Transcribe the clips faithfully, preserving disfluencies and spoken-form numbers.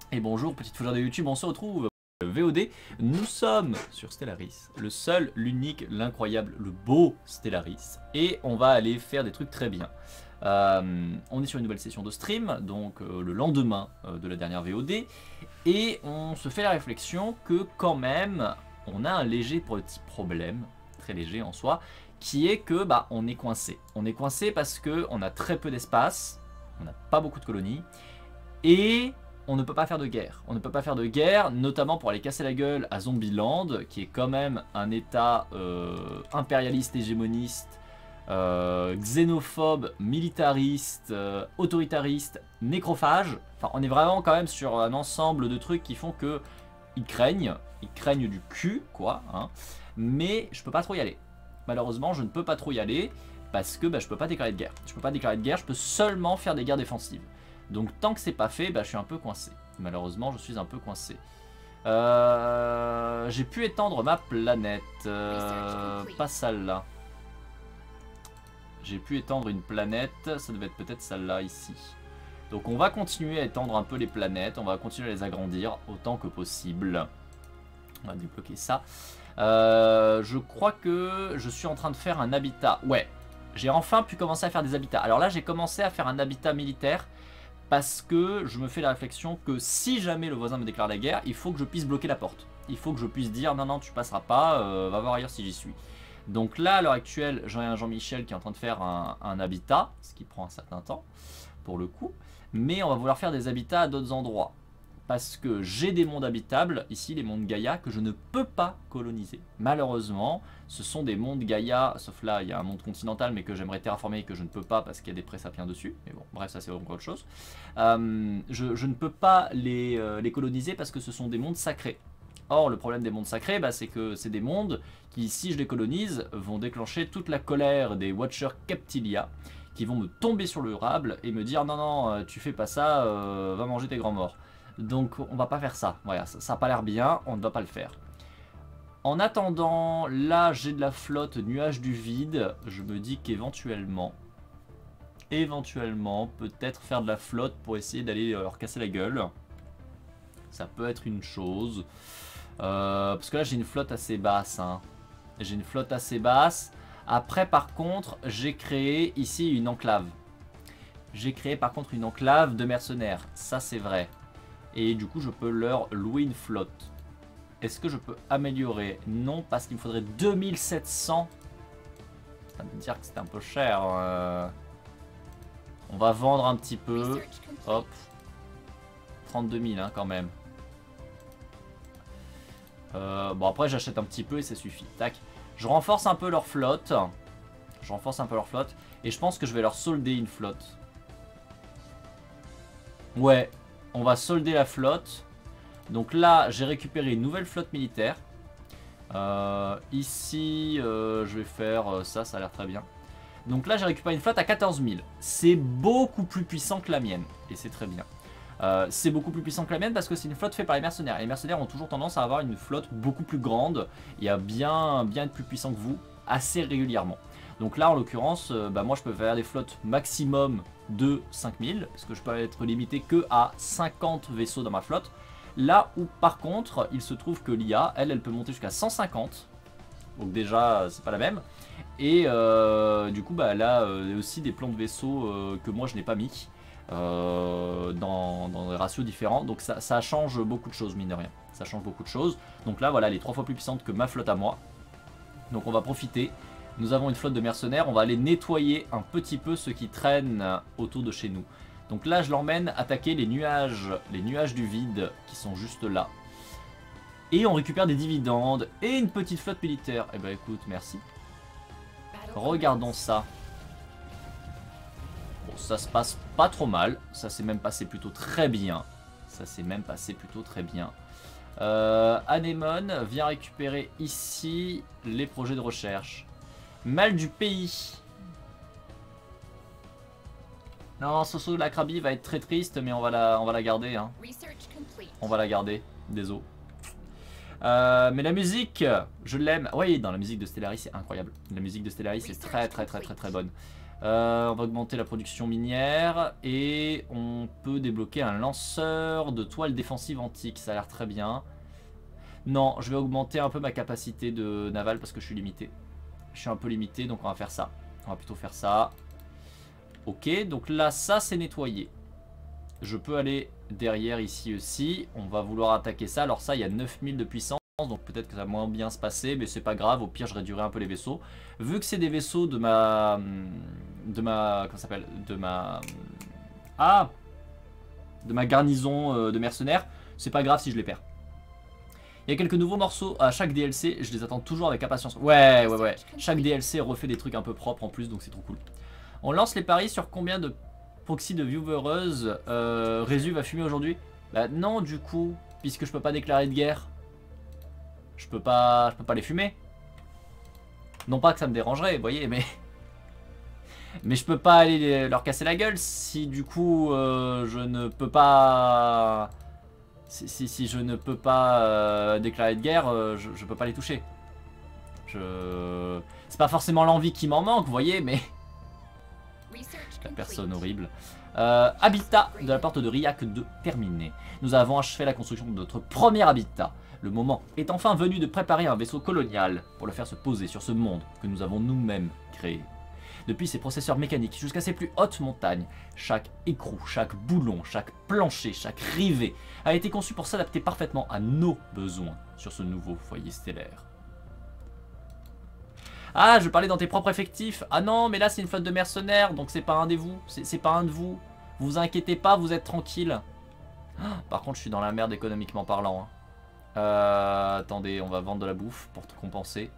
Et bonjour, petite fougère de YouTube, on se retrouve V O D. Nous sommes sur Stellaris, le seul, l'unique, l'incroyable, le beau Stellaris. Et on va aller faire des trucs très bien. Euh, on est sur une nouvelle session de stream, donc euh, le lendemain euh, de la dernière V O D. Et on se fait la réflexion que quand même, on a un léger petit problème, très léger en soi, qui est que bah, on est coincé. On est coincé parce qu'on a très peu d'espace, on n'a pas beaucoup de colonies, et on ne peut pas faire de guerre. On ne peut pas faire de guerre, notamment pour aller casser la gueule à Zombieland, qui est quand même un état euh, impérialiste, hégémoniste, euh, xénophobe, militariste, euh, autoritariste, nécrophage. Enfin, on est vraiment quand même sur un ensemble de trucs qui font que ils craignent, ils craignent du cul, quoi. Hein. Mais je peux pas trop y aller. Malheureusement, je ne peux pas trop y aller parce que bah, je peux pas déclarer de guerre. Je peux pas déclarer de guerre, je peux seulement faire des guerres défensives. Donc tant que c'est pas fait, bah, je suis un peu coincé. Malheureusement, je suis un peu coincé. Euh, J'ai pu étendre ma planète. Euh, pas celle-là. J'ai pu étendre une planète. Ça devait être peut-être celle-là, ici. Donc on va continuer à étendre un peu les planètes. On va continuer à les agrandir autant que possible. On va débloquer ça. Euh, je crois que je suis en train de faire un habitat. Ouais, j'ai enfin pu commencer à faire des habitats. Alors là, j'ai commencé à faire un habitat militaire. Parce que je me fais la réflexion que si jamais le voisin me déclare la guerre, il faut que je puisse bloquer la porte. Il faut que je puisse dire non, non, tu passeras pas, euh, va voir ailleurs si j'y suis. Donc là, à l'heure actuelle, j'ai un Jean-Michel qui est en train de faire un, un habitat, ce qui prend un certain temps, pour le coup. Mais on va vouloir faire des habitats à d'autres endroits. Parce que j'ai des mondes habitables, ici les mondes Gaïa, que je ne peux pas coloniser. Malheureusement, ce sont des mondes Gaïa, sauf là il y a un monde continental mais que j'aimerais terraformer et que je ne peux pas parce qu'il y a des présapiens dessus. Mais bon, bref, ça c'est encore autre chose. Euh, je, je ne peux pas les, euh, les coloniser parce que ce sont des mondes sacrés. Or, le problème des mondes sacrés, bah, c'est que c'est des mondes qui, si je les colonise, vont déclencher toute la colère des Watchers Captilia, qui vont me tomber sur le rable et me dire non, non, tu fais pas ça, euh, va manger tes grands morts. Donc on va pas faire ça, voilà, ça n'a pas l'air bien, on ne va pas le faire. En attendant, là j'ai de la flotte nuage du vide, je me dis qu'éventuellement, éventuellement, peut-être faire de la flotte pour essayer d'aller leur casser la gueule. Ça peut être une chose. Euh, parce que là j'ai une flotte assez basse, hein. J'ai une flotte assez basse. Après par contre, j'ai créé ici une enclave. J'ai créé par contre une enclave de mercenaires, ça c'est vrai. Et du coup je peux leur louer une flotte. Est-ce que je peux améliorer? Non, parce qu'il me faudrait deux mille sept cents. Ça veut dire que c'est un peu cher. Euh... On va vendre un petit peu. Hop. trente-deux mille hein, quand même. Euh, bon après j'achète un petit peu et ça suffit. Tac. Je renforce un peu leur flotte. Je renforce un peu leur flotte. Et je pense que je vais leur solder une flotte. Ouais. On va solder la flotte. Donc là, j'ai récupéré une nouvelle flotte militaire. Euh, ici, euh, je vais faire euh, ça, ça a l'air très bien. Donc là, j'ai récupéré une flotte à quatorze mille. C'est beaucoup plus puissant que la mienne. Et c'est très bien. Euh, c'est beaucoup plus puissant que la mienne parce que c'est une flotte faite par les mercenaires. Et les mercenaires ont toujours tendance à avoir une flotte beaucoup plus grande et à bien, bien être plus puissant que vous assez régulièrement. Donc là, en l'occurrence, euh, bah, moi, je peux faire des flottes maximum de cinq mille. Parce que je peux être limité que à cinquante vaisseaux dans ma flotte. Là où, par contre, il se trouve que l'I A, elle, elle peut monter jusqu'à cent cinquante. Donc déjà, c'est pas la même. Et euh, du coup, bah, elle a euh, aussi des plans de vaisseaux euh, que moi, je n'ai pas mis. Euh, dans, dans des ratios différents. Donc ça, ça change beaucoup de choses, mine de rien. Ça change beaucoup de choses. Donc là, voilà, elle est trois fois plus puissante que ma flotte à moi. Donc on va profiter. Nous avons une flotte de mercenaires, on va aller nettoyer un petit peu ce qui traîne autour de chez nous. Donc là je l'emmène attaquer les nuages, les nuages du vide qui sont juste là. Et on récupère des dividendes et une petite flotte militaire. Eh ben écoute, merci. Regardons ça. Bon, ça se passe pas trop mal, ça s'est même passé plutôt très bien. Ça s'est même passé plutôt très bien. Euh, Anémone vient récupérer ici les projets de recherche. Mal du pays. Non, Soso de la Krabi va être très triste, mais on va la, on va la garder. Hein. On va la garder, désolé. Euh, mais la musique, je l'aime. Oui, dans la musique de Stellaris, c'est incroyable. La musique de Stellaris est très très très très très bonne. Euh, on va augmenter la production minière et on peut débloquer un lanceur de toile défensive antique. Ça a l'air très bien. Non, je vais augmenter un peu ma capacité de naval parce que je suis limité. Je suis un peu limité, donc on va faire ça. On va plutôt faire ça. Ok, donc là, ça c'est nettoyé. Je peux aller derrière ici aussi. On va vouloir attaquer ça. Alors ça, il y a neuf mille de puissance. Donc peut-être que ça va moins bien se passer. Mais c'est pas grave. Au pire, je réduirai un peu les vaisseaux. Vu que c'est des vaisseaux de ma... De ma... Comment ça s'appelle? De ma... Ah De ma garnison de mercenaires. C'est pas grave si je les perds. Il y a quelques nouveaux morceaux à chaque D L C. Je les attends toujours avec impatience. Ouais, ouais, ouais. Chaque D L C refait des trucs un peu propres en plus. Donc c'est trop cool. On lance les paris sur combien de proxy de viewereuse euh, Résu va fumer aujourd'hui. Bah non du coup, puisque je peux pas déclarer de guerre. Je peux pas, je peux pas les fumer. Non pas que ça me dérangerait, vous voyez, mais... Mais je peux pas aller leur casser la gueule si du coup euh, je ne peux pas... Si, si, si je ne peux pas euh, déclarer de guerre, euh, je, je peux pas les toucher. Je... C'est pas forcément l'envie qui m'en manque, vous voyez, mais... La personne horrible. Euh, habitat de la porte de Riak deux terminé. Nous avons achevé la construction de notre premier habitat. Le moment est enfin venu de préparer un vaisseau colonial pour le faire se poser sur ce monde que nous avons nous-mêmes créé. Depuis ses processeurs mécaniques jusqu'à ses plus hautes montagnes, chaque écrou, chaque boulon, chaque plancher, chaque rivet a été conçu pour s'adapter parfaitement à nos besoins sur ce nouveau foyer stellaire. Ah, je parlais dans tes propres effectifs. Ah non, mais là c'est une flotte de mercenaires, donc c'est pas un de vous. C'est pas un de vous. Vous vous inquiétez pas, vous êtes tranquille. Ah, par contre, je suis dans la merde économiquement parlant. Hein. Euh, attendez, on va vendre de la bouffe pour te compenser.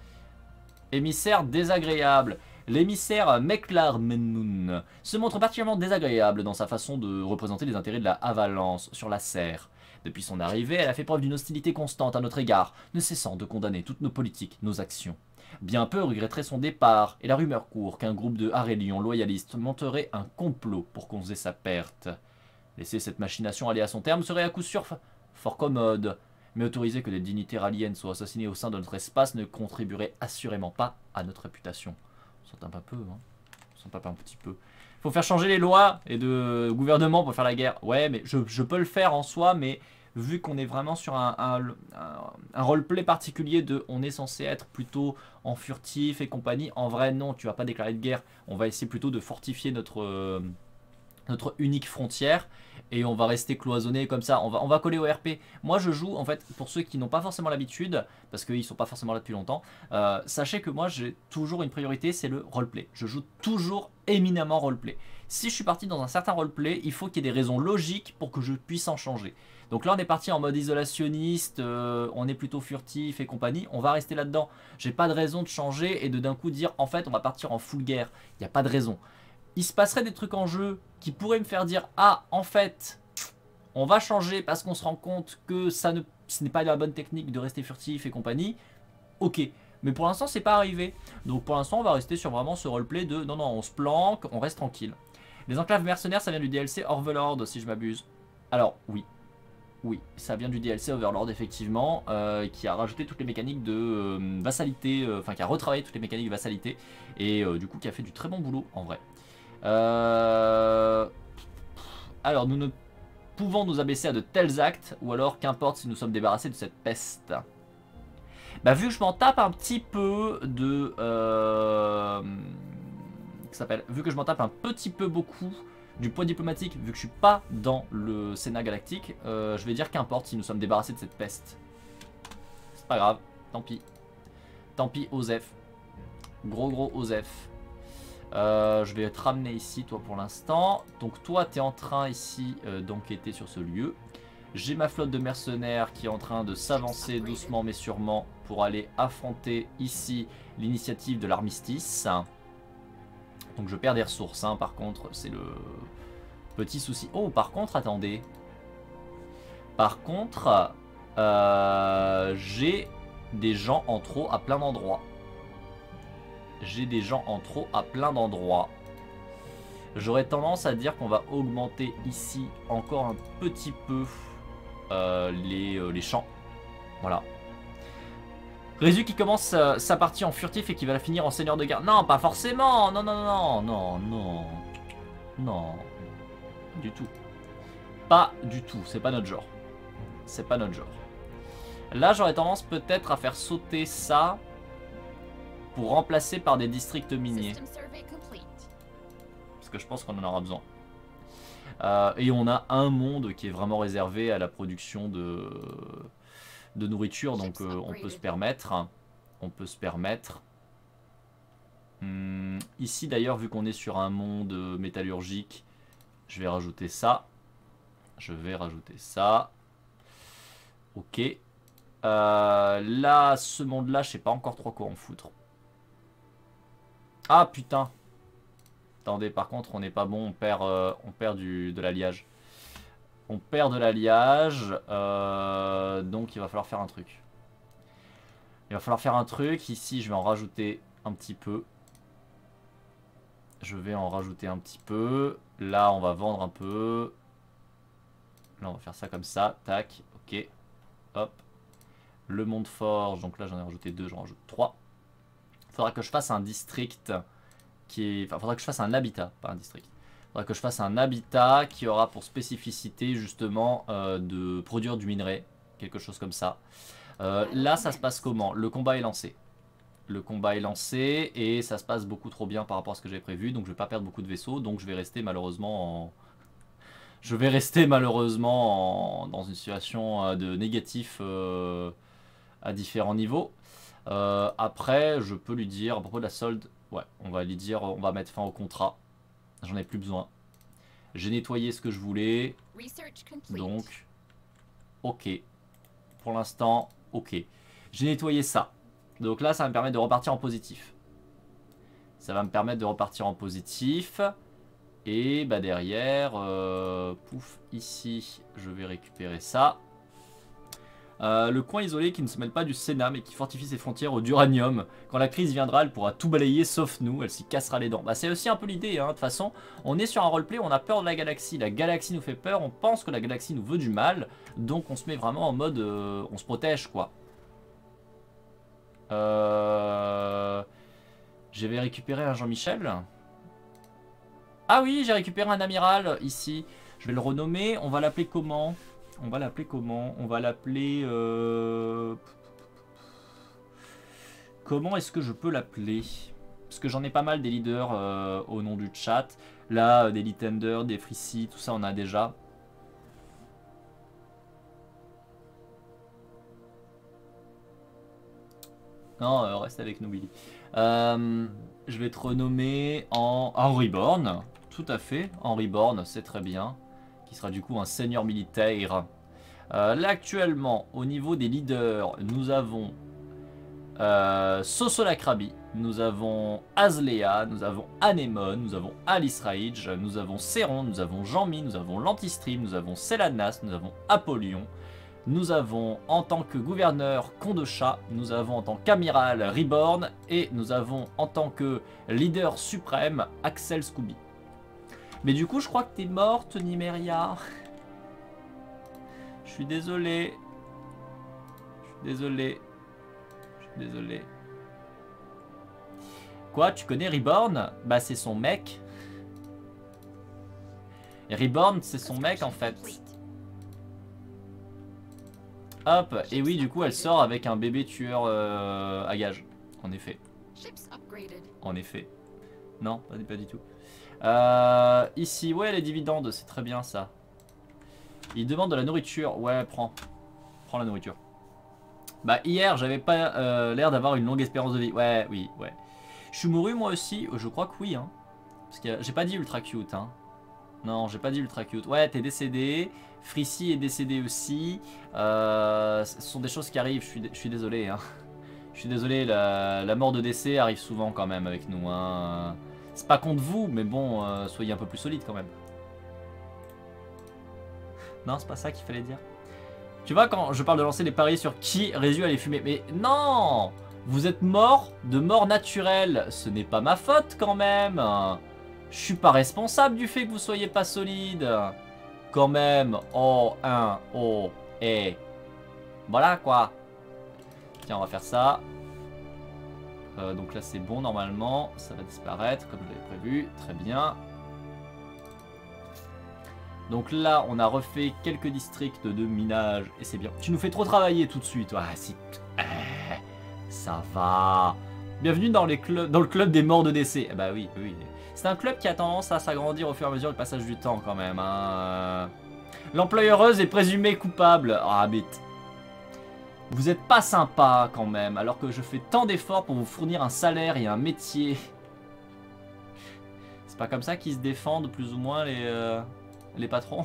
Émissaire désagréable. L'émissaire Meklar Mennoun se montre particulièrement désagréable dans sa façon de représenter les intérêts de la Avalance sur la Serre. Depuis son arrivée, elle a fait preuve d'une hostilité constante à notre égard, ne cessant de condamner toutes nos politiques, nos actions. Bien peu regretterait son départ, et la rumeur court qu'un groupe de Harélions loyalistes monterait un complot pour causer sa perte. Laisser cette machination aller à son terme serait à coup sûr fort commode, mais autoriser que des dignitaires aliens soient assassinés au sein de notre espace ne contribuerait assurément pas à notre réputation. On s'en tape un peu, hein. On s'en tape un petit peu. Faut faire changer les lois et de gouvernement pour faire la guerre. Ouais, mais je, je peux le faire en soi, mais vu qu'on est vraiment sur un, un, un, un roleplay particulier de on est censé être plutôt en furtif et compagnie, en vrai non, tu vas pas déclarer de guerre. On va essayer plutôt de fortifier notre, euh, notre unique frontière et on va rester cloisonné comme ça. On va, on va coller au R P. Moi je joue, en fait, pour ceux qui n'ont pas forcément l'habitude, parce qu'ils sont pas forcément là depuis longtemps, euh, sachez que moi j'ai toujours une priorité, c'est le roleplay. Je joue toujours éminemment roleplay. Si je suis parti dans un certain roleplay, il faut qu'il y ait des raisons logiques pour que je puisse en changer. Donc là on est parti en mode isolationniste, euh, on est plutôt furtif et compagnie, on va rester là-dedans. J'ai pas de raison de changer et de d'un coup dire en fait on va partir en full guerre. Il n'y a pas de raison. Il se passerait des trucs en jeu qui pourraient me faire dire ah en fait on va changer parce qu'on se rend compte que ça ne, ce n'est pas la bonne technique de rester furtif et compagnie. Ok. Mais pour l'instant c'est pas arrivé. Donc pour l'instant on va rester sur vraiment ce roleplay de non non on se planque, on reste tranquille. Les enclaves mercenaires ça vient du D L C Overlord si je m'abuse. Alors oui. Oui, ça vient du D L C Overlord effectivement, euh, qui a rajouté toutes les mécaniques de euh, vassalité, enfin euh, qui a retravaillé toutes les mécaniques de vassalité, et euh, du coup qui a fait du très bon boulot en vrai. Euh... Alors nous ne pouvons nous abaisser à de tels actes, ou alors qu'importe si nous sommes débarrassés de cette peste. Bah vu que je m'en tape un petit peu de... Euh... Qu'est-ce s'appelle ? Vu que je m'en tape un petit peu beaucoup... Du poids diplomatique, vu que je suis pas dans le Sénat galactique, euh, je vais dire qu'importe si nous sommes débarrassés de cette peste. C'est pas grave, tant pis. Tant pis, Osef. Gros gros Osef. Euh, je vais te ramener ici, toi, pour l'instant. Donc toi, tu es en train ici euh, d'enquêter sur ce lieu. J'ai ma flotte de mercenaires qui est en train de s'avancer doucement mais sûrement pour aller affronter ici l'initiative de l'armistice. Donc je perds des ressources, hein, par contre, c'est le petit souci. Oh, par contre, attendez. Par contre, euh, j'ai des gens en trop à plein d'endroits. J'ai des gens en trop à plein d'endroits. J'aurais tendance à dire qu'on va augmenter ici encore un petit peu euh, les, euh, les champs. Voilà. Résu qui commence euh, sa partie en furtif et qui va la finir en seigneur de guerre. Non, pas forcément. Non, non, non, non, non. Non. Du tout. Pas du tout. C'est pas notre genre. C'est pas notre genre. Là, j'aurais tendance peut-être à faire sauter ça pour remplacer par des districts miniers. Parce que je pense qu'on en aura besoin. Euh, et on a un monde qui est vraiment réservé à la production de, de nourriture. Donc euh, on peut se permettre. On peut se permettre. Hum, ici d'ailleurs, vu qu'on est sur un monde métallurgique, je vais rajouter ça. Je vais rajouter ça. Ok. Euh, là, ce monde-là, je sais pas encore trop quoi en foutre. Ah putain. Attendez, par contre, on n'est pas bon, on perd, euh, on perd du, de l'alliage. On perd de l'alliage, euh, donc il va falloir faire un truc. Il va falloir faire un truc. Ici, je vais en rajouter un petit peu. Je vais en rajouter un petit peu. Là, on va vendre un peu. Là, on va faire ça comme ça. Tac, ok. Hop. Le monde forge, donc là j'en ai rajouté deux, j'en rajoute trois. Il faudra que je fasse un district qui est... Enfin, il faudra que je fasse un habitat, pas un district. Il faudra que je fasse un habitat qui aura pour spécificité justement euh, de produire du minerai, quelque chose comme ça. Euh, là, ça se passe comment? Le combat est lancé. Le combat est lancé et ça se passe beaucoup trop bien par rapport à ce que j'avais prévu, donc je vais pas perdre beaucoup de vaisseaux, donc je vais rester malheureusement en... Je vais rester malheureusement en... dans une situation de négatif... Euh... à différents niveaux. Euh, après, je peux lui dire, à propos de la solde, ouais, on va lui dire, on va mettre fin au contrat. J'en ai plus besoin. J'ai nettoyé ce que je voulais. Donc, ok. Pour l'instant, ok. J'ai nettoyé ça. Donc là, ça va me permettre de repartir en positif. Ça va me permettre de repartir en positif. Et bah derrière, euh, pouf, ici, je vais récupérer ça. Euh, le coin isolé qui ne se mêle pas du Sénat mais qui fortifie ses frontières au d'uranium. Quand la crise viendra, elle pourra tout balayer sauf nous, elle s'y cassera les dents. Bah, c'est aussi un peu l'idée, hein. De toute façon, on est sur un roleplay, on a peur de la galaxie. La galaxie nous fait peur, on pense que la galaxie nous veut du mal. Donc on se met vraiment en mode, euh, on se protège quoi. Euh... Je vais récupérer un Jean-Michel. Ah oui, j'ai récupéré un amiral ici. Je vais le renommer, on va l'appeler comment ? On va l'appeler comment? On va l'appeler... Euh... Comment est-ce que je peux l'appeler? Parce que j'en ai pas mal des leaders euh, au nom du chat. Là, des Litender, des Frissy, tout ça on a déjà. Non, euh, reste avec nous Billy. Euh, je vais te renommer en Henry Born. Tout à fait, Henry Born, c'est très bien. Qui sera du coup un seigneur militaire. Euh, là actuellement, au niveau des leaders, nous avons euh, Sosolakrabi, nous avons Azlea, nous avons Anemone, nous avons Alice Rage, nous avons Seron, nous avons Jean-Mi, nous avons Lantistream, nous avons Selanas, nous avons Apollyon. Nous avons en tant que gouverneur Kondosha, nous avons en tant qu'amiral Reborn et nous avons en tant que leader suprême Axel Scooby. Mais du coup, je crois que t'es morte, Nymeria. Je suis désolé. Je suis désolé. Je suis désolé. Quoi, tu connais Reborn? Bah, c'est son mec. Et Reborn, c'est son mec en fait. Hop, et oui, du coup, elle sort avec un bébé tueur euh, à gage. En effet. En effet. Non, pas, pas du tout. Euh, ici, ouais, les dividendes, c'est très bien ça. Il demande de la nourriture. Ouais, prends. Prends la nourriture. Bah, hier, j'avais pas euh, l'air d'avoir une longue espérance de vie. Ouais, oui, ouais. Je suis mouru moi aussi. Je crois que oui, hein. Parce que j'ai pas dit ultra cute, hein. Non, j'ai pas dit ultra cute. Ouais, t'es décédé. Frissy est décédé aussi. Euh, ce sont des choses qui arrivent, je suis, je suis désolé. Hein. Je suis désolé, la, la mort de décès arrive souvent quand même avec nous. Hein. C'est pas contre vous, mais bon, euh, soyez un peu plus solide quand même. Non, c'est pas ça qu'il fallait dire. Tu vois, quand je parle de lancer des paris sur qui Résu allait fumer. Mais non! Vous êtes mort de mort naturelle. Ce n'est pas ma faute quand même. Je suis pas responsable du fait que vous soyez pas solide. Quand même. Oh, un, oh, et. Voilà quoi. Tiens, on va faire ça. Euh, donc là, c'est bon, normalement. Ça va disparaître, comme je l'avais prévu. Très bien. Donc là, on a refait quelques districts de minage. Et c'est bien. Tu nous fais trop travailler tout de suite. Ah, si. Eh, ça va. Bienvenue dans, les clubs, dans le club des morts de décès. Eh bah oui, oui. C'est un club qui a tendance à s'agrandir au fur et à mesure du passage du temps, quand même. Hein. L'employeureuse est présumée coupable. Ah, bête. Vous êtes pas sympa quand même, alors que je fais tant d'efforts pour vous fournir un salaire et un métier. C'est pas comme ça qu'ils se défendent plus ou moins les, euh, les patrons.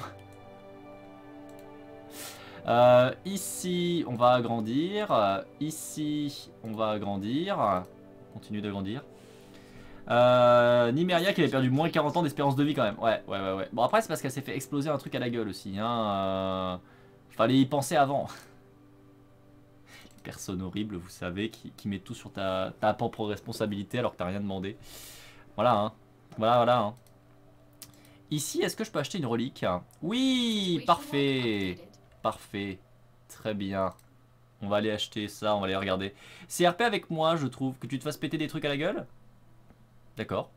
euh, Ici, on va agrandir. Ici, on va agrandir. Continue d'agrandir. Euh, Nymeria qui avait perdu moins quarante ans d'espérance de vie quand même. Ouais, ouais, ouais, ouais. Bon, après, c'est parce qu'elle s'est fait exploser un truc à la gueule aussi. Hein. Euh, fallait y penser avant. Personne horrible, vous savez, qui, qui met tout sur ta, ta propre responsabilité alors que t'as rien demandé. Voilà, hein. Voilà, voilà. Hein. Ici, est-ce que je peux acheter une relique? Oui, parfait. Parfait. Très bien. On va aller acheter ça, on va aller regarder. C R P avec moi, je trouve. Que tu te fasses péter des trucs à la gueule? D'accord.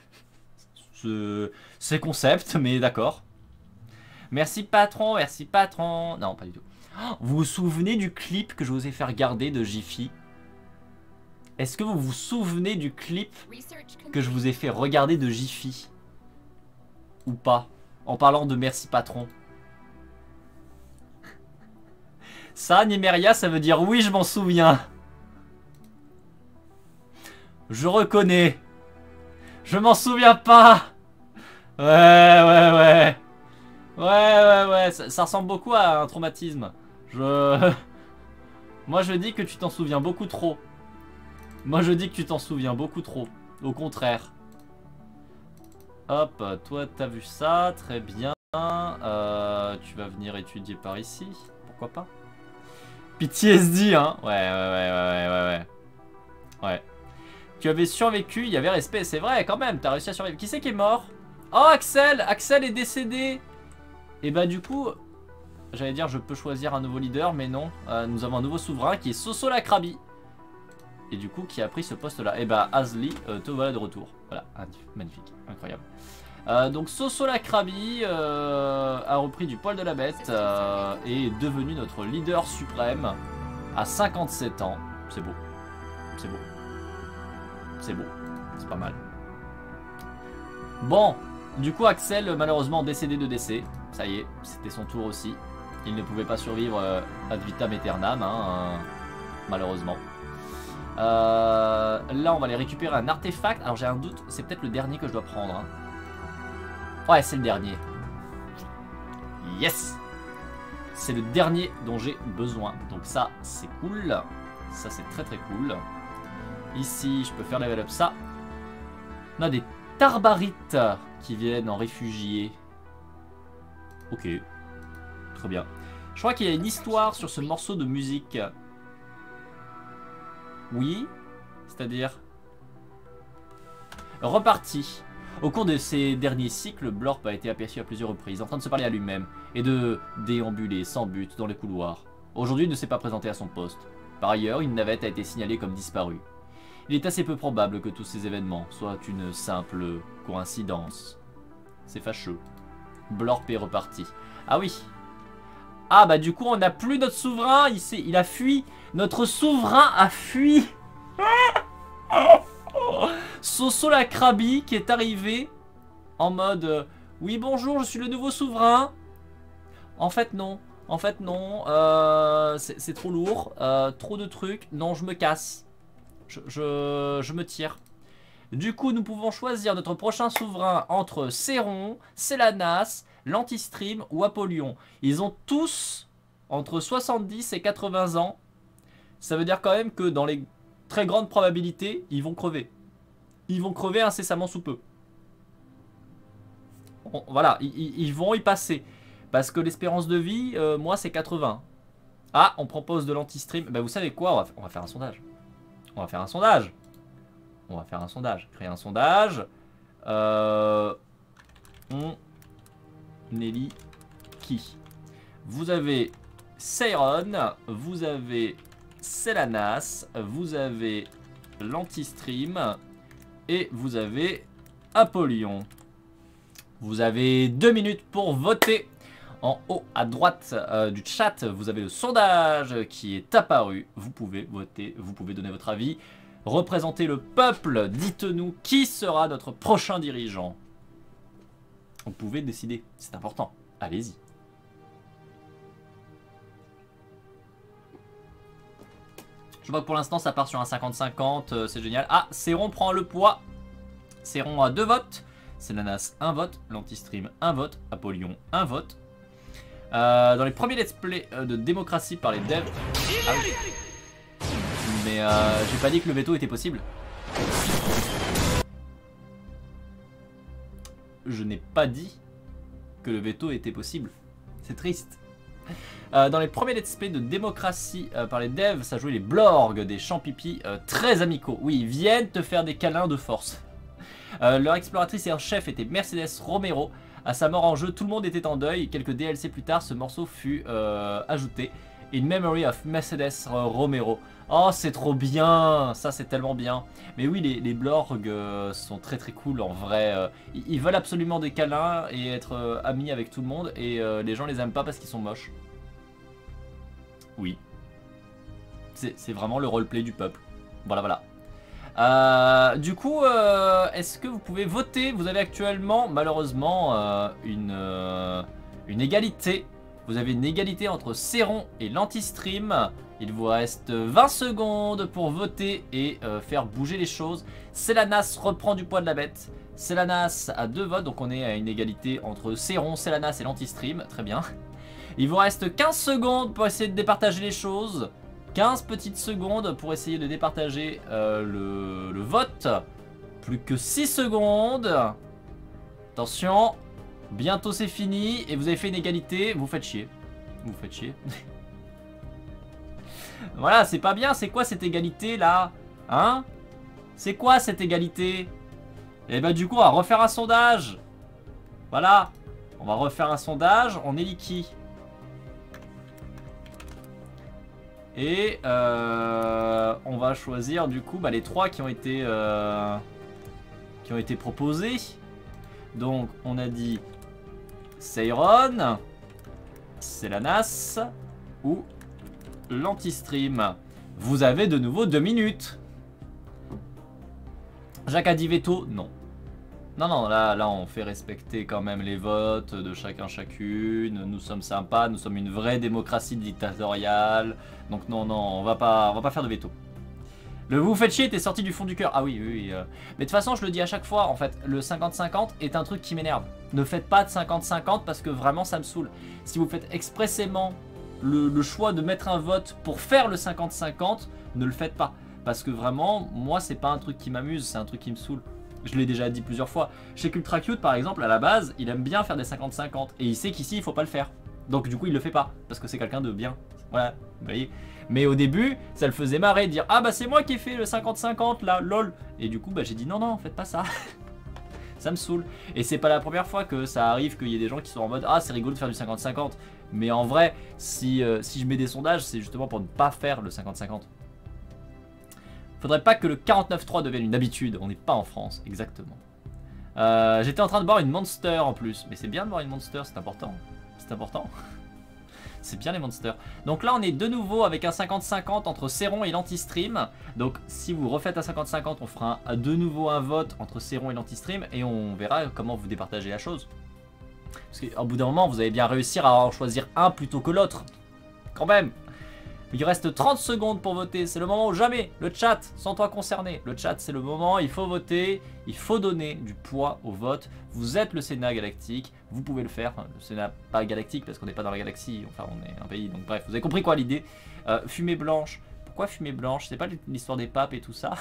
C'est concept, mais d'accord. Merci patron, merci patron. Non, pas du tout. Vous vous souvenez du clip que je vous ai fait regarder de Jiffy? Est-ce que vous vous souvenez du clip que je vous ai fait regarder de Jiffy? Ou pas? En parlant de merci patron. Ça, Nymeria, ça veut dire oui, je m'en souviens. Je reconnais. Je m'en souviens pas. Ouais, ouais, ouais. Ouais, ouais, ouais. Ça, ça ressemble beaucoup à un traumatisme. Je... Moi, je dis que tu t'en souviens beaucoup trop. Moi, je dis que tu t'en souviens beaucoup trop. Au contraire. Hop, toi, t'as vu ça. Très bien. Euh, tu vas venir étudier par ici. Pourquoi pas? P T S D, hein. Ouais, ouais, ouais, ouais, ouais, ouais. Ouais. Tu avais survécu, il y avait respect. C'est vrai, quand même, t'as réussi à survivre. Qui c'est qui est mort? Oh, Axel! Axel est décédé. Et bah, du coup, j'allais dire, je peux choisir un nouveau leader, mais non. Euh, nous avons un nouveau souverain qui est Soso Lakrabi. Et du coup, qui a pris ce poste-là. Et bah, Azli, euh, te voilà de retour. Voilà, magnifique, incroyable. Euh, donc, Soso Lakrabi euh, a repris du poil de la bête euh, et est devenu notre leader suprême à cinquante-sept ans. C'est beau. C'est beau. C'est beau. C'est pas mal. Bon, du coup, Axel, malheureusement, décédé de décès. Ça y est, c'était son tour aussi. Il ne pouvait pas survivre euh, ad vitam aeternam, hein, euh, malheureusement. Euh, là, on va aller récupérer un artefact. Alors, j'ai un doute, c'est peut-être le dernier que je dois prendre. Hein. Ouais, c'est le dernier. Yes! C'est le dernier dont j'ai besoin. Donc ça, c'est cool. Ça, c'est très très cool. Ici, je peux faire level up ça. On a des Tarbarites qui viennent en réfugiés. Ok. Très bien. Je crois qu'il y a une histoire sur ce morceau de musique. Oui. C'est-à-dire... Reparti. Au cours de ces derniers cycles, Blorp a été aperçu à plusieurs reprises, en train de se parler à lui-même, et de déambuler sans but dans les couloirs. Aujourd'hui, il ne s'est pas présenté à son poste. Par ailleurs, une navette a été signalée comme disparue. Il est assez peu probable que tous ces événements soient une simple coïncidence. C'est fâcheux. Blorp est reparti. Ah oui. Ah bah du coup, on n'a plus notre souverain, il, il a fui. Notre souverain a fui. Soso Lakrabi qui est arrivé en mode euh, oui bonjour, je suis le nouveau souverain. En fait non, en fait non, euh, c'est trop lourd, euh, trop de trucs, non je me casse, je, je, je me tire. Du coup nous pouvons choisir notre prochain souverain entre Céron, Célanas, l'Antistream ou Apollyon. Ils ont tous entre soixante-dix et quatre-vingts ans, ça veut dire quand même que dans les très grandes probabilités, ils vont crever. Ils vont crever incessamment sous peu. Bon, voilà, ils, ils vont y passer. Parce que l'espérance de vie, euh, moi, c'est quatre-vingts. Ah, on propose de l'anti-stream. Bah, vous savez quoi, on va, on va faire un sondage. On va faire un sondage. On va faire un sondage. Créer un sondage. Euh, on élit qui? Vous avez Seiron. Vous avez Selanas, vous avez l'Antistream et vous avez Apollyon. Vous avez deux minutes pour voter. En haut à droite euh, du chat, vous avez le sondage qui est apparu. Vous pouvez voter, vous pouvez donner votre avis. Représentez le peuple, dites-nous qui sera notre prochain dirigeant. Vous pouvez décider, c'est important. Allez-y. Je vois que pour l'instant ça part sur un cinquante cinquante, euh, c'est génial. Ah, Céron prend le poids. Céron a deux votes. Selanas un vote. L'Antistream un vote. Apollyon un vote. Euh, dans les premiers let's play euh, de démocratie par les devs. Ah oui. Mais euh, j'ai pas dit que le veto était possible. Je n'ai pas dit que le veto était possible. C'est triste. Euh, dans les premiers let's play de démocratie euh, par les devs, ça jouait les blorgs, des champipi euh, très amicaux. Oui, ils viennent te faire des câlins de force. Euh, leur exploratrice et en chef était Mercedes Romero. À sa mort en jeu, tout le monde était en deuil. Quelques D L C plus tard, ce morceau fut euh, ajouté. In Memory of Mercedes Romero. Oh, c'est trop bien. Ça, c'est tellement bien. Mais oui, les, les blorgs euh, sont très très cool en vrai. Euh, ils, ils veulent absolument des câlins et être euh, amis avec tout le monde. Et euh, les gens les aiment pas parce qu'ils sont moches. Oui. C'est vraiment le roleplay du peuple. Voilà, voilà. Euh, du coup, euh, est-ce que vous pouvez voter? Vous avez actuellement, malheureusement, euh, une, euh, une égalité. Vous avez une égalité entre Céron et l'Antistream. Il vous reste vingt secondes pour voter et euh, faire bouger les choses. Selanas reprend du poids de la bête. Selanas a deux votes, donc on est à une égalité entre Céron, Selanas et l'Antistream. Très bien. Il vous reste quinze secondes pour essayer de départager les choses. quinze petites secondes pour essayer de départager euh, le, le vote. Plus que six secondes. Attention. Bientôt c'est fini. Et vous avez fait une égalité. Vous faites chier. Vous faites chier. Voilà, c'est pas bien. C'est quoi cette égalité là? Hein? C'est quoi cette égalité? Et bah du coup on va refaire un sondage. Voilà. On va refaire un sondage. On élit qui? Et euh, on va choisir du coup bah, les trois qui ont été euh, qui ont été proposés. Donc on a dit Céron, Selanas ou l'Antistream. Vous avez de nouveau deux minutes. Jacques a dit veto, non. Non, non, là, là on fait respecter quand même les votes de chacun chacune. Nous sommes sympas, nous sommes une vraie démocratie dictatoriale. Donc non, non, on va pas, on va pas faire de veto. Le vous faites chier était sorti du fond du cœur. Ah oui, oui, oui. Euh. Mais de toute façon, je le dis à chaque fois, en fait, le cinquante cinquante est un truc qui m'énerve. Ne faites pas de cinquante cinquante parce que vraiment ça me saoule. Si vous faites expressément le, le choix de mettre un vote pour faire le cinquante cinquante, ne le faites pas. Parce que vraiment, moi, c'est pas un truc qui m'amuse, c'est un truc qui me saoule. Je l'ai déjà dit plusieurs fois. Chez Ultra Cute, par exemple, à la base, il aime bien faire des cinquante cinquante. Et il sait qu'ici, il faut pas le faire. Donc du coup, il le fait pas. Parce que c'est quelqu'un de bien. Voilà, vous voyez. Mais au début, ça le faisait marrer de dire « Ah bah c'est moi qui ai fait le cinquante cinquante là, lol !» Et du coup, bah j'ai dit « Non, non, faites pas ça !» Ça me saoule. Et c'est pas la première fois que ça arrive qu'il y ait des gens qui sont en mode « Ah, c'est rigolo de faire du cinquante cinquante !» Mais en vrai, si, euh, si je mets des sondages, c'est justement pour ne pas faire le cinquante cinquante. Faudrait pas que le quarante-neuf trois devienne une habitude. On n'est pas en France, exactement. Euh, J'étais en train de boire une Monster en plus. Mais c'est bien de boire une Monster, c'est important. C'est important. C'est bien les Monsters. Donc là, on est de nouveau avec un cinquante cinquante entre Céron et l'Antistream. Donc si vous refaites un cinquante cinquante, on fera un, de nouveau un vote entre Céron et l'Antistream. Et on verra comment vous départagez la chose. Parce qu'au bout d'un moment, vous allez bien réussir à en choisir un plutôt que l'autre. Quand même. Il reste trente secondes pour voter, c'est le moment ou jamais. Le chat, sans toi concerné. Le chat, c'est le moment, il faut voter, il faut donner du poids au vote. Vous êtes le Sénat galactique, vous pouvez le faire. Enfin, le Sénat pas galactique parce qu'on n'est pas dans la galaxie, enfin on est un pays, donc bref, vous avez compris quoi l'idée. euh, Fumée blanche, pourquoi fumée blanche? C'est pas l'histoire des papes et tout ça.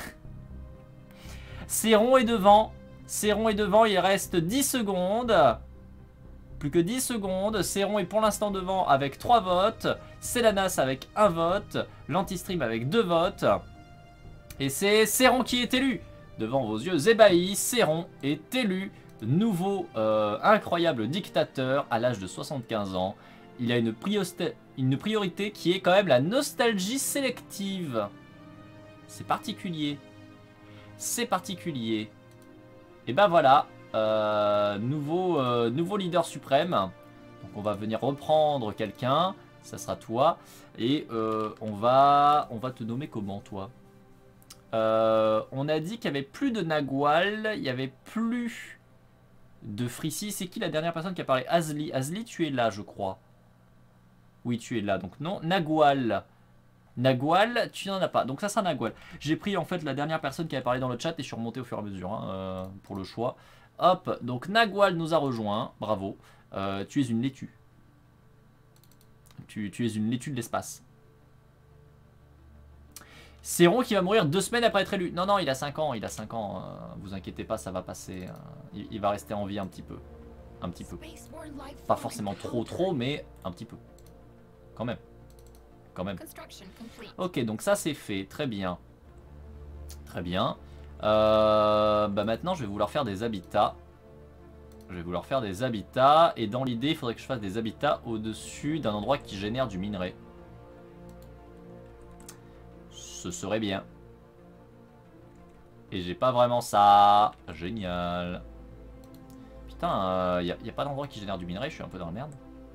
Céron est devant, Céron est devant, il reste dix secondes. Plus que dix secondes, Céron est pour l'instant devant avec trois votes, Selanas avec un vote, l'Antistream avec deux votes, et c'est Céron qui est élu. Devant vos yeux ébahis, Céron est élu nouveau euh, incroyable dictateur à l'âge de soixante-quinze ans, il a une, une priorité qui est quand même la nostalgie sélective. C'est particulier. C'est particulier. Et ben voilà, euh, nouveau, euh, nouveau leader suprême. Donc on va venir reprendre quelqu'un, ça sera toi. Et euh, on, va, on va te nommer comment toi? euh, On a dit qu'il n'y avait plus de Nagual, il n'y avait plus de Frissi. C'est qui la dernière personne qui a parlé? Azli. Azli, tu es là je crois. Oui, tu es là, donc non. Nagual. Nagual, tu n'en as pas. Donc ça sera Nagual. J'ai pris en fait la dernière personne qui avait parlé dans le chat et je suis remonté au fur et à mesure hein, euh, pour le choix. Hop, donc Nagual nous a rejoint. Bravo. Euh, tu es une laitue. Tu, tu es une laitue de l'espace. Céron qui va mourir deux semaines après être élu. Non, non, il a cinq ans. Il a cinq ans. Euh, vous inquiétez pas, ça va passer. Euh, il, il va rester en vie un petit peu. Un petit peu. Pas forcément trop, trop, mais un petit peu. Quand même. Quand même. Ok, donc ça c'est fait. Très bien. Très bien. Euh, bah maintenant, je vais vouloir faire des habitats. Je vais vouloir faire des habitats. Et dans l'idée, il faudrait que je fasse des habitats au-dessus d'un endroit qui génère du minerai. Ce serait bien. Et j'ai pas vraiment ça. Génial. Putain, il euh, n'y a, a pas d'endroit qui génère du minerai. Je suis un peu dans la merde.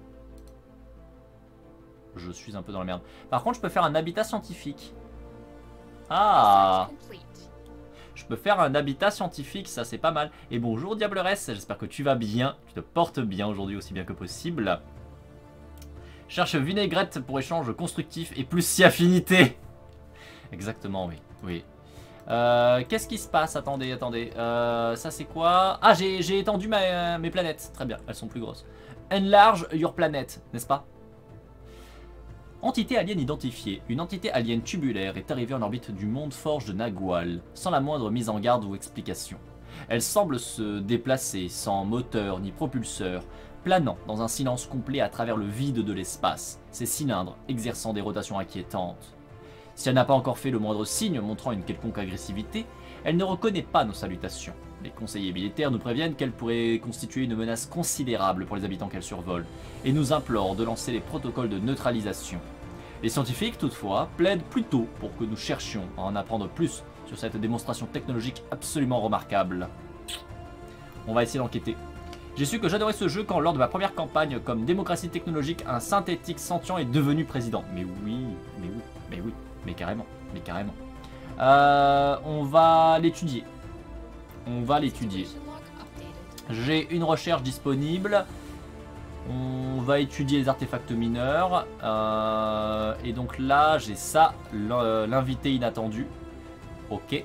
Je suis un peu dans la merde. Par contre, je peux faire un habitat scientifique. Ah! Je peux faire un habitat scientifique, ça c'est pas mal. Et bonjour Diableresse, j'espère que tu vas bien. Tu te portes bien aujourd'hui aussi bien que possible. Cherche vinaigrette pour échange constructif et plus si affinité. Exactement, oui. oui. Euh, Qu'est-ce qui se passe? Attendez, attendez. Euh, ça c'est quoi? Ah, j'ai étendu ma, mes planètes. Très bien, elles sont plus grosses. Enlarge your planet, n'est-ce pas? Entité alien identifiée. Une entité alien tubulaire est arrivée en orbite du monde forge de Nagual, sans la moindre mise en garde ou explication. Elle semble se déplacer sans moteur ni propulseur, planant dans un silence complet à travers le vide de l'espace, ses cylindres exerçant des rotations inquiétantes. Si elle n'a pas encore fait le moindre signe montrant une quelconque agressivité, elle ne reconnaît pas nos salutations. Les conseillers militaires nous préviennent qu'elle pourrait constituer une menace considérable pour les habitants qu'elle survole, et nous implorent de lancer les protocoles de neutralisation. Les scientifiques, toutefois, plaident plutôt pour que nous cherchions à en apprendre plus sur cette démonstration technologique absolument remarquable. On va essayer d'enquêter. J'ai su que j'adorais ce jeu quand, lors de ma première campagne comme démocratie technologique, un synthétique sentient est devenu président. Mais oui, mais oui, mais oui, mais carrément, mais carrément. Euh, on va l'étudier. On va l'étudier. J'ai une recherche disponible. On va étudier les artefacts mineurs. Euh, et donc là, j'ai ça, l'invité inattendu. Ok.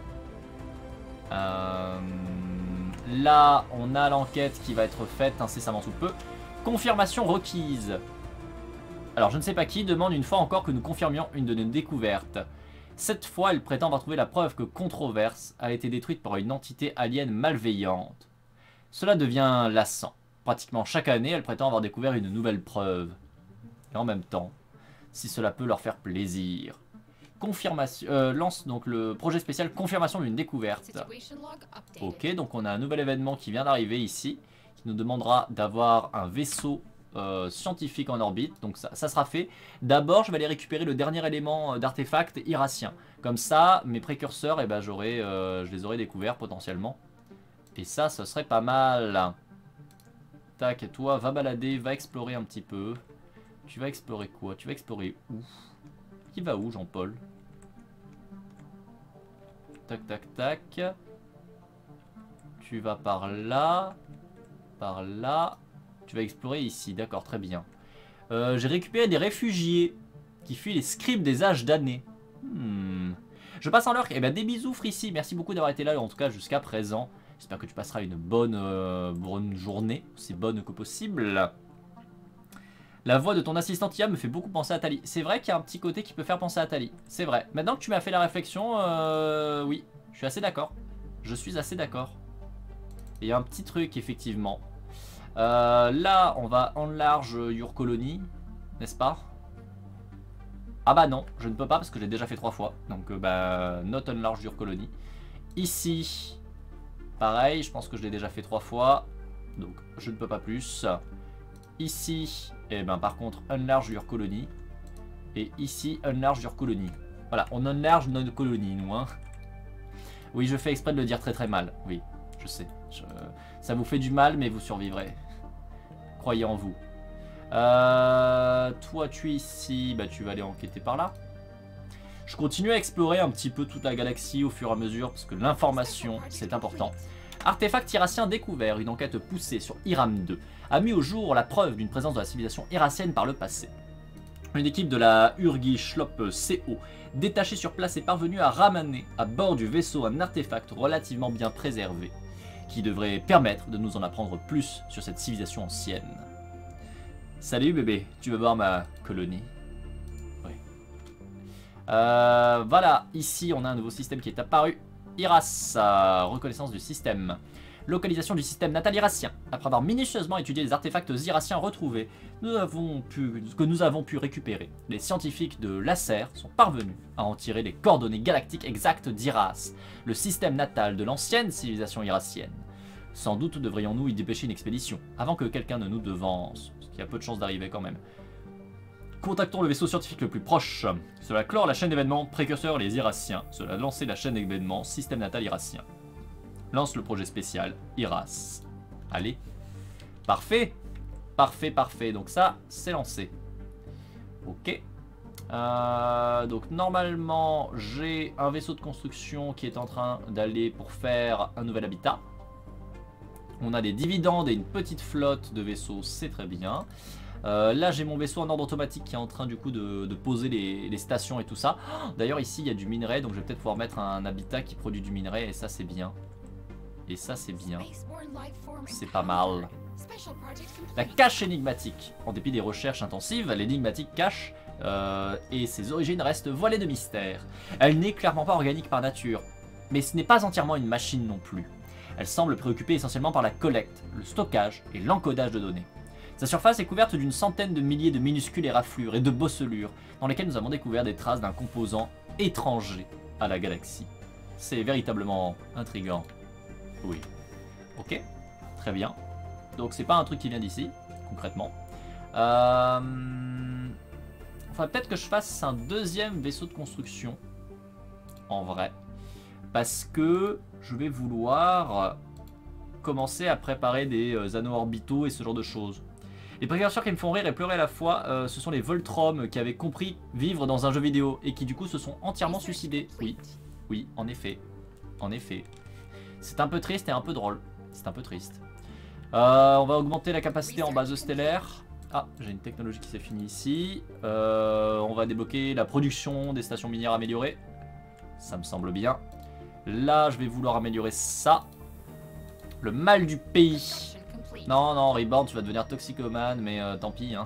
Euh, là, on a l'enquête qui va être faite incessamment sous peu. Confirmation requise. Alors, je ne sais pas qui demande une fois encore que nous confirmions une de nos découvertes. Cette fois, elle prétend avoir trouvé la preuve que Controverse a été détruite par une entité alien malveillante. Cela devient lassant. Pratiquement chaque année, elle prétend avoir découvert une nouvelle preuve. Et en même temps, si cela peut leur faire plaisir. Confirmation, euh, lance donc le projet spécial confirmation d'une découverte. Ok, donc on a un nouvel événement qui vient d'arriver ici, qui nous demandera d'avoir un vaisseau Euh, scientifique en orbite, donc ça, ça sera fait. D'abord je vais aller récupérer le dernier élément d'artefact irassien, comme ça mes précurseurs, eh ben, j'aurai, euh, je les aurais découverts potentiellement, et ça ce serait pas mal. Tac, et toi va balader, va explorer un petit peu. Tu vas explorer quoi? Tu vas explorer où? Qui va où, Jean-Paul? Tac tac tac. Tu vas par là, par là. Tu vas explorer ici, d'accord, très bien. Euh, J'ai récupéré des réfugiés qui fuient les scribes des âges damnés. Hmm. Je passe en l'heure. Eh ben, des bisous, Frissi. Merci beaucoup d'avoir été là, en tout cas jusqu'à présent. J'espère que tu passeras une bonne, euh, bonne journée, aussi bonne que possible. La voix de ton assistante I A me fait beaucoup penser à Tali. C'est vrai qu'il y a un petit côté qui peut faire penser à Tali. C'est vrai. Maintenant que tu m'as fait la réflexion, euh, oui, je suis assez d'accord. Je suis assez d'accord. Il y a un petit truc, effectivement. Euh, là, on va enlarge your colony, n'est-ce pas? Ah bah non, je ne peux pas parce que j'ai déjà fait trois fois. Donc, euh, bah, not enlarge your colony. Ici, pareil, je pense que je l'ai déjà fait trois fois. Donc, je ne peux pas plus. Ici, et ben par contre, enlarge your colony. Et ici, enlarge your colony. Voilà, on enlarge notre colonie, nous. Hein. Oui, je fais exprès de le dire très très mal. Oui, je sais. Je... Ça vous fait du mal, mais vous survivrez. Croyez en vous. Euh, toi, tu es ici. Bah, tu vas aller enquêter par là. Je continue à explorer un petit peu toute la galaxie au fur et à mesure, parce que l'information, c'est important. Artefact irassien découvert. Une enquête poussée sur Iram deux a mis au jour la preuve d'une présence de la civilisation irassienne par le passé. Une équipe de la Urgi Schlop C O détachée sur place est parvenue à ramener à bord du vaisseau un artefact relativement bien préservé qui devrait permettre de nous en apprendre plus sur cette civilisation ancienne. Salut bébé, tu veux voir ma colonie? Oui. Euh, voilà, ici on a un nouveau système qui est apparu. Iras, euh, reconnaissance du système. Localisation du système natal irassien. Après avoir minutieusement étudié les artefacts irassiens retrouvés, nous avons pu, que nous avons pu récupérer, les scientifiques de l'Acer sont parvenus à en tirer les coordonnées galactiques exactes d'Iras, le système natal de l'ancienne civilisation irassienne. Sans doute devrions-nous y dépêcher une expédition, avant que quelqu'un ne nous devance, ce qui a peu de chances d'arriver quand même. Contactons le vaisseau scientifique le plus proche. Cela clore la chaîne d'événements précurseurs les Irassiens. Cela lancer la chaîne d'événements système natal irassien. Lance le projet spécial Iras. Allez. Parfait. Parfait, parfait. Donc ça, c'est lancé. Ok. Euh, donc normalement, j'ai un vaisseau de construction qui est en train d'aller pour faire un nouvel habitat. On a des dividendes et une petite flotte de vaisseaux, c'est très bien. Euh, là j'ai mon vaisseau en ordre automatique qui est en train du coup de, de poser les, les stations et tout ça. Oh, d'ailleurs ici il y a du minerai, donc je vais peut-être pouvoir mettre un habitat qui produit du minerai et ça c'est bien. Et ça c'est bien. C'est pas mal. La cache énigmatique. En dépit des recherches intensives, l'énigmatique cache euh, et ses origines restent voilées de mystère. Elle n'est clairement pas organique par nature, mais ce n'est pas entièrement une machine non plus. Elle semble préoccupée essentiellement par la collecte, le stockage et l'encodage de données. Sa surface est couverte d'une centaine de milliers de minuscules éraflures et de bosselures dans lesquelles nous avons découvert des traces d'un composant étranger à la galaxie. C'est véritablement intriguant. Oui. Ok, très bien. Donc c'est pas un truc qui vient d'ici, concrètement. Euh... Enfin peut-être que je fasse un deuxième vaisseau de construction, en vrai. Parce que je vais vouloir commencer à préparer des anneaux orbitaux et ce genre de choses. Les précurseurs qui me font rire et pleurer à la fois, euh, ce sont les Voltrom qui avaient compris vivre dans un jeu vidéo et qui du coup se sont entièrement suicidés. Oui, oui, en effet, en effet. C'est un peu triste et un peu drôle. C'est un peu triste. Euh, on va augmenter la capacité en base stellaire. Ah, j'ai une technologie qui s'est finie ici. Euh, on va débloquer la production des stations minières améliorées. Ça me semble bien. Là, je vais vouloir améliorer ça. Le mal du pays. Non, non, Reborn, tu vas devenir toxicomane, mais euh, tant pis. Hein.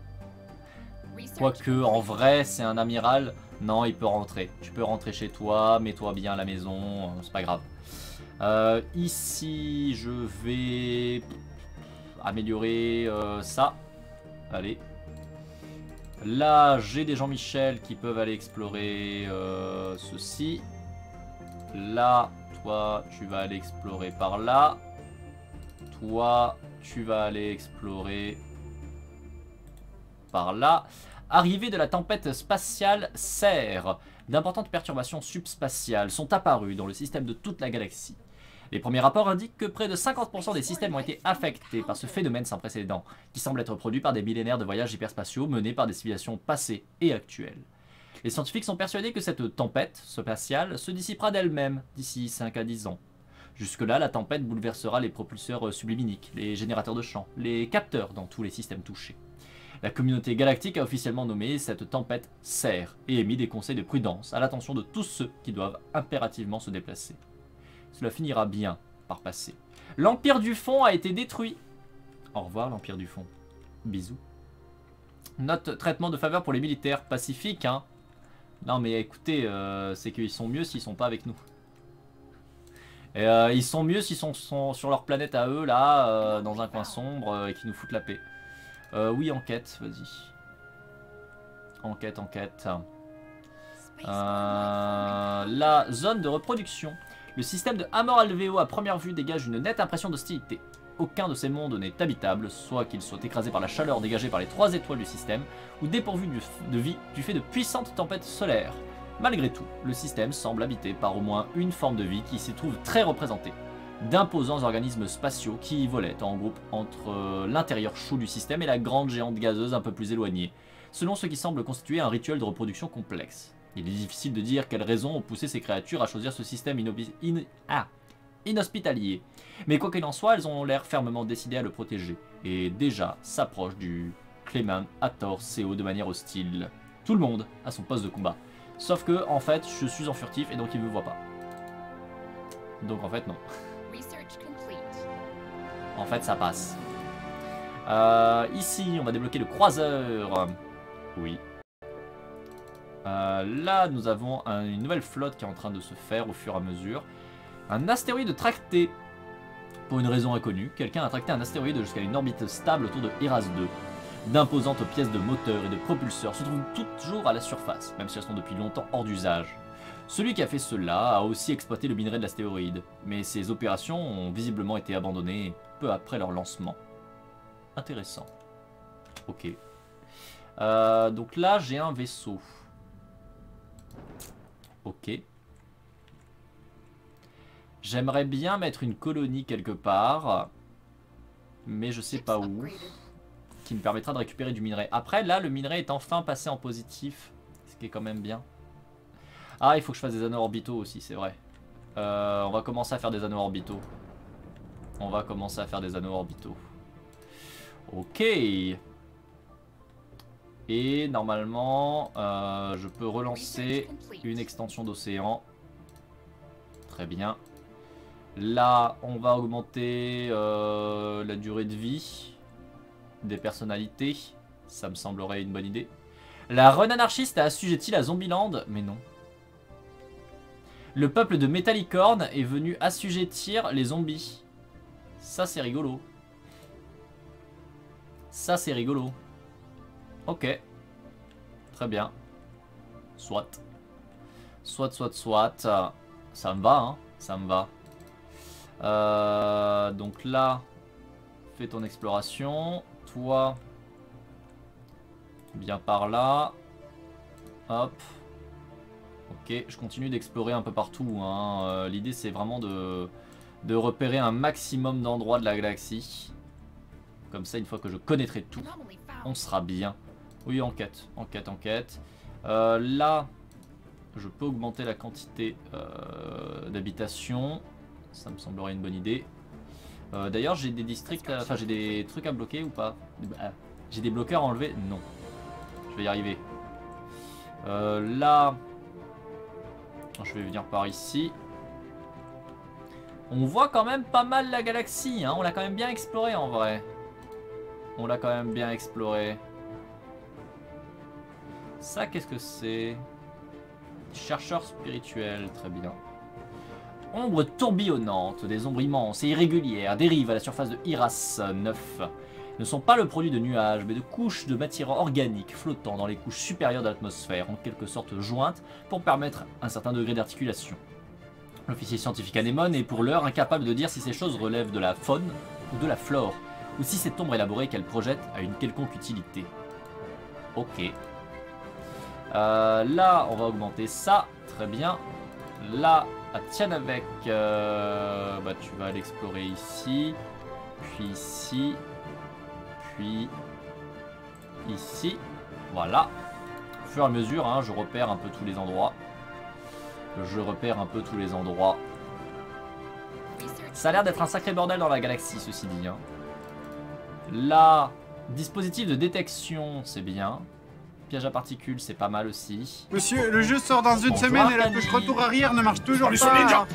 Quoique, en vrai, c'est un amiral. Non, il peut rentrer. Tu peux rentrer chez toi, mets-toi bien à la maison, c'est pas grave. Euh, ici, je vais améliorer euh, ça. Allez. Là, j'ai des Jean-Michel qui peuvent aller explorer euh, ceci. Là, toi, tu vas aller explorer par là. Toi, tu vas aller explorer par là. Arrivée de la tempête spatiale Serre. D'importantes perturbations subspatiales sont apparues dans le système de toute la galaxie. Les premiers rapports indiquent que près de cinquante pour cent des systèmes ont été affectés par ce phénomène sans précédent, qui semble être produit par des millénaires de voyages hyperspatiaux menés par des civilisations passées et actuelles. Les scientifiques sont persuadés que cette tempête spatiale se dissipera d'elle-même d'ici cinq à dix ans. Jusque-là, la tempête bouleversera les propulseurs subluminiques, les générateurs de champ, les capteurs dans tous les systèmes touchés. La communauté galactique a officiellement nommé cette tempête Serre et émis des conseils de prudence à l'attention de tous ceux qui doivent impérativement se déplacer. Cela finira bien par passer. L'Empire du Fond a été détruit. Au revoir l'Empire du Fond. Bisous. Note traitement de faveur pour les militaires pacifiques. Hein. Non mais écoutez, euh, c'est qu'ils sont mieux s'ils sont pas avec nous. Et euh, ils sont mieux s'ils sont, sont sur leur planète à eux, là, euh, dans un coin sombre, euh, et qui nous foutent la paix. Euh, oui, enquête, vas-y. Enquête, enquête. Euh, la zone de reproduction. Le système de Amor Alveo à première vue dégage une nette impression d'hostilité. aucun de ces mondes n'est habitable, soit qu'ils soient écrasés par la chaleur dégagée par les trois étoiles du système, ou dépourvus de vie du fait de puissantes tempêtes solaires. Malgré tout, le système semble habité par au moins une forme de vie qui s'y trouve très représentée. D'imposants organismes spatiaux qui y volaient en groupe entre l'intérieur chaud du système et la grande géante gazeuse un peu plus éloignée, selon ce qui semble constituer un rituel de reproduction complexe. Il est difficile de dire quelles raisons ont poussé ces créatures à choisir ce système in ah, inhospitalier, mais quoi qu'il en soit, elles ont l'air fermement décidées à le protéger, et déjà s'approchent du Clément Hathor C O de manière hostile. Tout le monde a son poste de combat, sauf que en fait je suis en furtif et donc il ne me voit pas. Donc en fait non. En fait ça passe. Euh, ici on va débloquer le croiseur. Oui. Euh, là nous avons un, une nouvelle flotte qui est en train de se faire au fur et à mesure. Un astéroïde tracté. Pour une raison inconnue, quelqu'un a tracté un astéroïde jusqu'à une orbite stable autour de Iras deux. D'imposantes pièces de moteurs et de propulseurs se trouvent toujours à la surface, même si elles sont depuis longtemps hors d'usage. Celui qui a fait cela a aussi exploité le minerai de l'astéroïde, mais ces opérations ont visiblement été abandonnées peu après leur lancement. Intéressant. Ok. Euh, donc là, j'ai un vaisseau. Ok. J'aimerais bien mettre une colonie quelque part, mais je sais pas où, qui me permettra de récupérer du minerai. Après, là, le minerai est enfin passé en positif, ce qui est quand même bien. Ah, il faut que je fasse des anneaux orbitaux aussi, c'est vrai. Euh, on va commencer à faire des anneaux orbitaux. On va commencer à faire des anneaux orbitaux. Ok. Et normalement, euh, je peux relancer une extension d'océan. Très bien. Là, on va augmenter euh, la durée de vie des personnalités. Ça me semblerait une bonne idée. La run anarchiste a assujetti la Zombieland, mais non. Le peuple de Metallicorn est venu assujettir les zombies. Ça, c'est rigolo. Ça, c'est rigolo. Ok. Très bien. Soit. Soit, soit, soit. Ça me va, hein. Ça me va. Euh, donc là, fais ton exploration. Toi, viens par là. Hop. Ok, je continue d'explorer un peu partout, hein. Euh, L'idée, c'est vraiment de, de repérer un maximum d'endroits de la galaxie. Comme ça, une fois que je connaîtrai tout, on sera bien. Oui, enquête, enquête, enquête. Euh, là, je peux augmenter la quantité euh, d'habitation. Ça me semblerait une bonne idée. Euh, D'ailleurs, j'ai des districts, enfin j'ai des trucs à bloquer ou pas? Bah, j'ai des bloqueurs à enlever? Non. Je vais y arriver. Euh, là, je vais venir par ici. On voit quand même pas mal la galaxie, hein. On l'a quand même bien exploré en vrai. On l'a quand même bien exploré. Ça, qu'est-ce que c'est? Chercheur spirituel, très bien. Ombre tourbillonnante, des ombres immenses et irrégulières dérivent à la surface de Iras neuf. Ne sont pas le produit de nuages, mais de couches de matière organique flottant dans les couches supérieures de l'atmosphère, en quelque sorte jointes, pour permettre un certain degré d'articulation. L'officier scientifique anémone est pour l'heure incapable de dire si ces choses relèvent de la faune ou de la flore, ou si cette ombre élaborée qu'elle projette a une quelconque utilité. Ok. Euh, là, on va augmenter ça, très bien. Là, à Tianavek, euh, bah, tu vas l'explorer ici, puis ici, puis ici. Voilà. Au fur et à mesure, hein, je repère un peu tous les endroits. Je repère un peu tous les endroits. Ça a l'air d'être un sacré bordel dans la galaxie, ceci dit. Hein. Là, dispositif de détection, c'est bien. Piège à particules, c'est pas mal aussi. Monsieur, le jeu sort dans une Bonjour, semaine et la Fanny. touche retour arrière ne marche toujours Salut, pas. Ninja.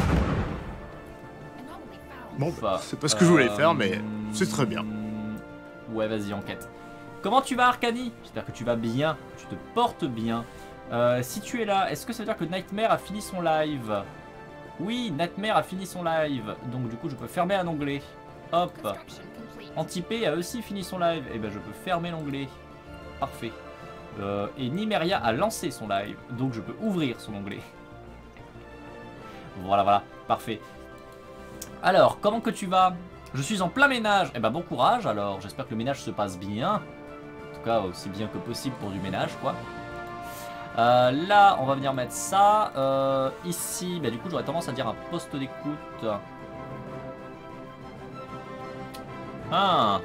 Bon, Enfin, c'est pas ce que je voulais euh, faire, mais c'est très bien. Ouais, vas-y, enquête. Comment tu vas, Arcani? J'espère que tu vas bien, tu te portes bien. Euh, si tu es là, est-ce que ça veut dire que Nightmare a fini son live? Oui, Nightmare a fini son live. Donc du coup, je peux fermer un onglet. Hop. Antipé a aussi fini son live. Et ben, je peux fermer l'onglet. Parfait. Euh, et Nimeria a lancé son live. Donc je peux ouvrir son onglet. Voilà, voilà. Parfait. Alors, comment que tu vas? Je suis en plein ménage. Eh ben bon courage alors, j'espère que le ménage se passe bien. En tout cas aussi bien que possible pour du ménage quoi. Euh, là on va venir mettre ça. Euh, ici, bah, du coup j'aurais tendance à dire un poste d'écoute. Ah.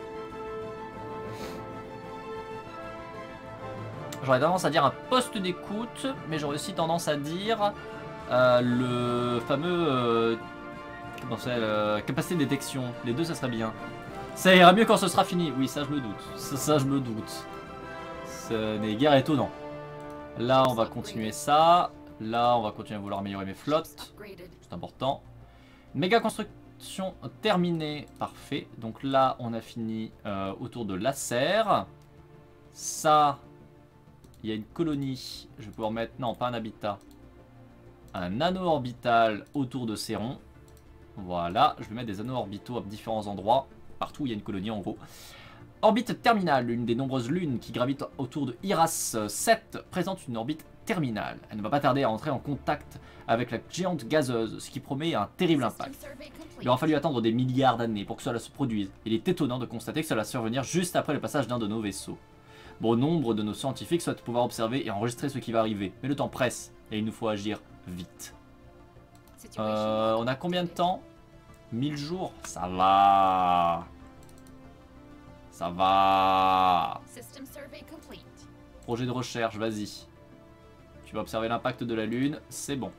J'aurais tendance à dire un poste d'écoute, mais j'aurais aussi tendance à dire euh, le fameux... Euh, comment c'est, euh, capacité de détection. Les deux ça serait bien. Ça ira mieux quand ce sera fini. Oui, ça je me doute. Ça, ça je me doute. Ce n'est guère étonnant. Là on va continuer ça. Là on va continuer à vouloir améliorer mes flottes. C'est important. Méga construction terminée. Parfait. Donc là on a fini euh, autour de l'Acer. Ça... Il y a une colonie, je vais pouvoir mettre, non pas un habitat, un anneau orbital autour de Céron. Voilà, je vais mettre des anneaux orbitaux à différents endroits, partout où il y a une colonie en gros. Orbite terminale, l'une des nombreuses lunes qui gravitent autour de Iras sept, présente une orbite terminale. Elle ne va pas tarder à entrer en contact avec la géante gazeuse, ce qui promet un terrible impact. Il aura fallu attendre des milliards d'années pour que cela se produise. Il est étonnant de constater que cela va survenir juste après le passage d'un de nos vaisseaux. Bon nombre de nos scientifiques souhaitent pouvoir observer et enregistrer ce qui va arriver, mais le temps presse et il nous faut agir vite. Euh, on a combien de temps? mille jours? Ça va. Ça va. Projet de recherche, vas-y. Tu vas observer l'impact de la Lune, c'est bon.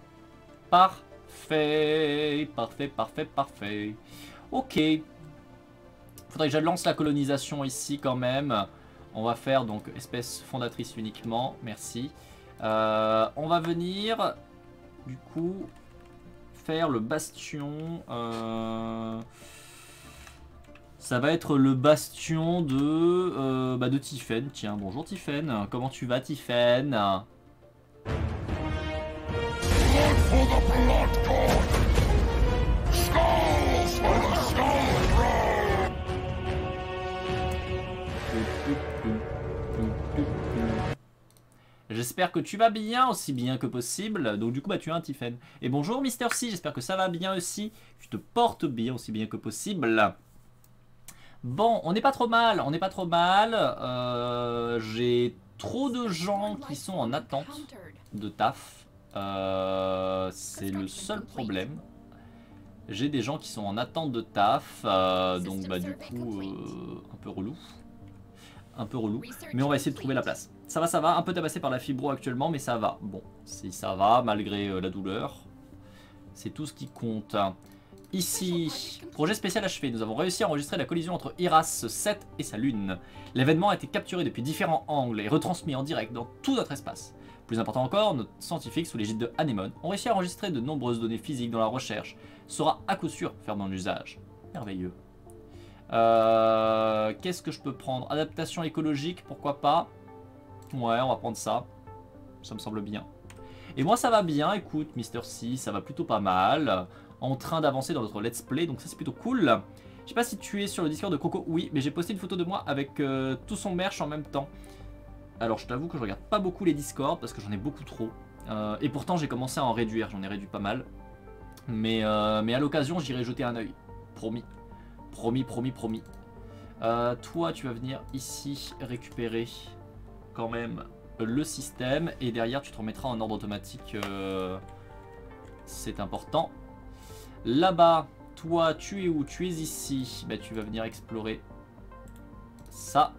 Parfait, parfait, parfait, parfait. Ok. Faudrait que je lance la colonisation ici quand même. On va faire donc espèce fondatrice uniquement, merci. Euh, on va venir, du coup, faire le bastion. Euh, ça va être le bastion de, euh, bah de Tiphaine. Tiens, bonjour Tiphaine. Comment tu vas Tiphaine? J'espère que tu vas bien, aussi bien que possible. Donc du coup bah tu as un Tiphaine. Et bonjour Mister C, j'espère que ça va bien aussi. Tu te portes bien aussi bien que possible. Bon, on n'est pas trop mal, on n'est pas trop mal. Euh, J'ai trop de gens qui sont en attente de taf. Euh, C'est le seul problème. J'ai des gens qui sont en attente de taf. Euh, donc bah du coup euh, un peu relou. Un peu relou. Mais on va essayer de trouver la place. Ça va, ça va, un peu tabassé par la fibro actuellement, mais ça va. Bon, si ça va, malgré euh, la douleur, c'est tout ce qui compte. Ici, projet spécial achevé. Nous avons réussi à enregistrer la collision entre Iras sept et sa lune. L'événement a été capturé depuis différents angles et retransmis en direct dans tout notre espace. Plus important encore, nos scientifiques sous l'égide de Anémone ont réussi à enregistrer de nombreuses données physiques dont la recherche saura à coup sûr faire bon usage. Merveilleux. Euh, Qu'est-ce que je peux prendre? Adaptation écologique, pourquoi pas? Ouais, on va prendre ça. Ça me semble bien. Et moi, ça va bien. Écoute, Mister C, ça va plutôt pas mal. En train d'avancer dans notre let's play, donc ça, c'est plutôt cool. Je sais pas si tu es sur le Discord de Coco. Oui, mais j'ai posté une photo de moi avec euh, tout son merch en même temps. Alors, je t'avoue que je regarde pas beaucoup les Discords parce que j'en ai beaucoup trop. Euh, et pourtant, j'ai commencé à en réduire. J'en ai réduit pas mal. Mais, euh, mais à l'occasion, j'irai jeter un œil. Promis. Promis, promis, promis. Euh, toi, tu vas venir ici récupérer quand même le système et derrière tu te remettras en ordre automatique, euh, c'est important. Là-bas, toi tu es où? Tu es ici, bah, tu vas venir explorer ça.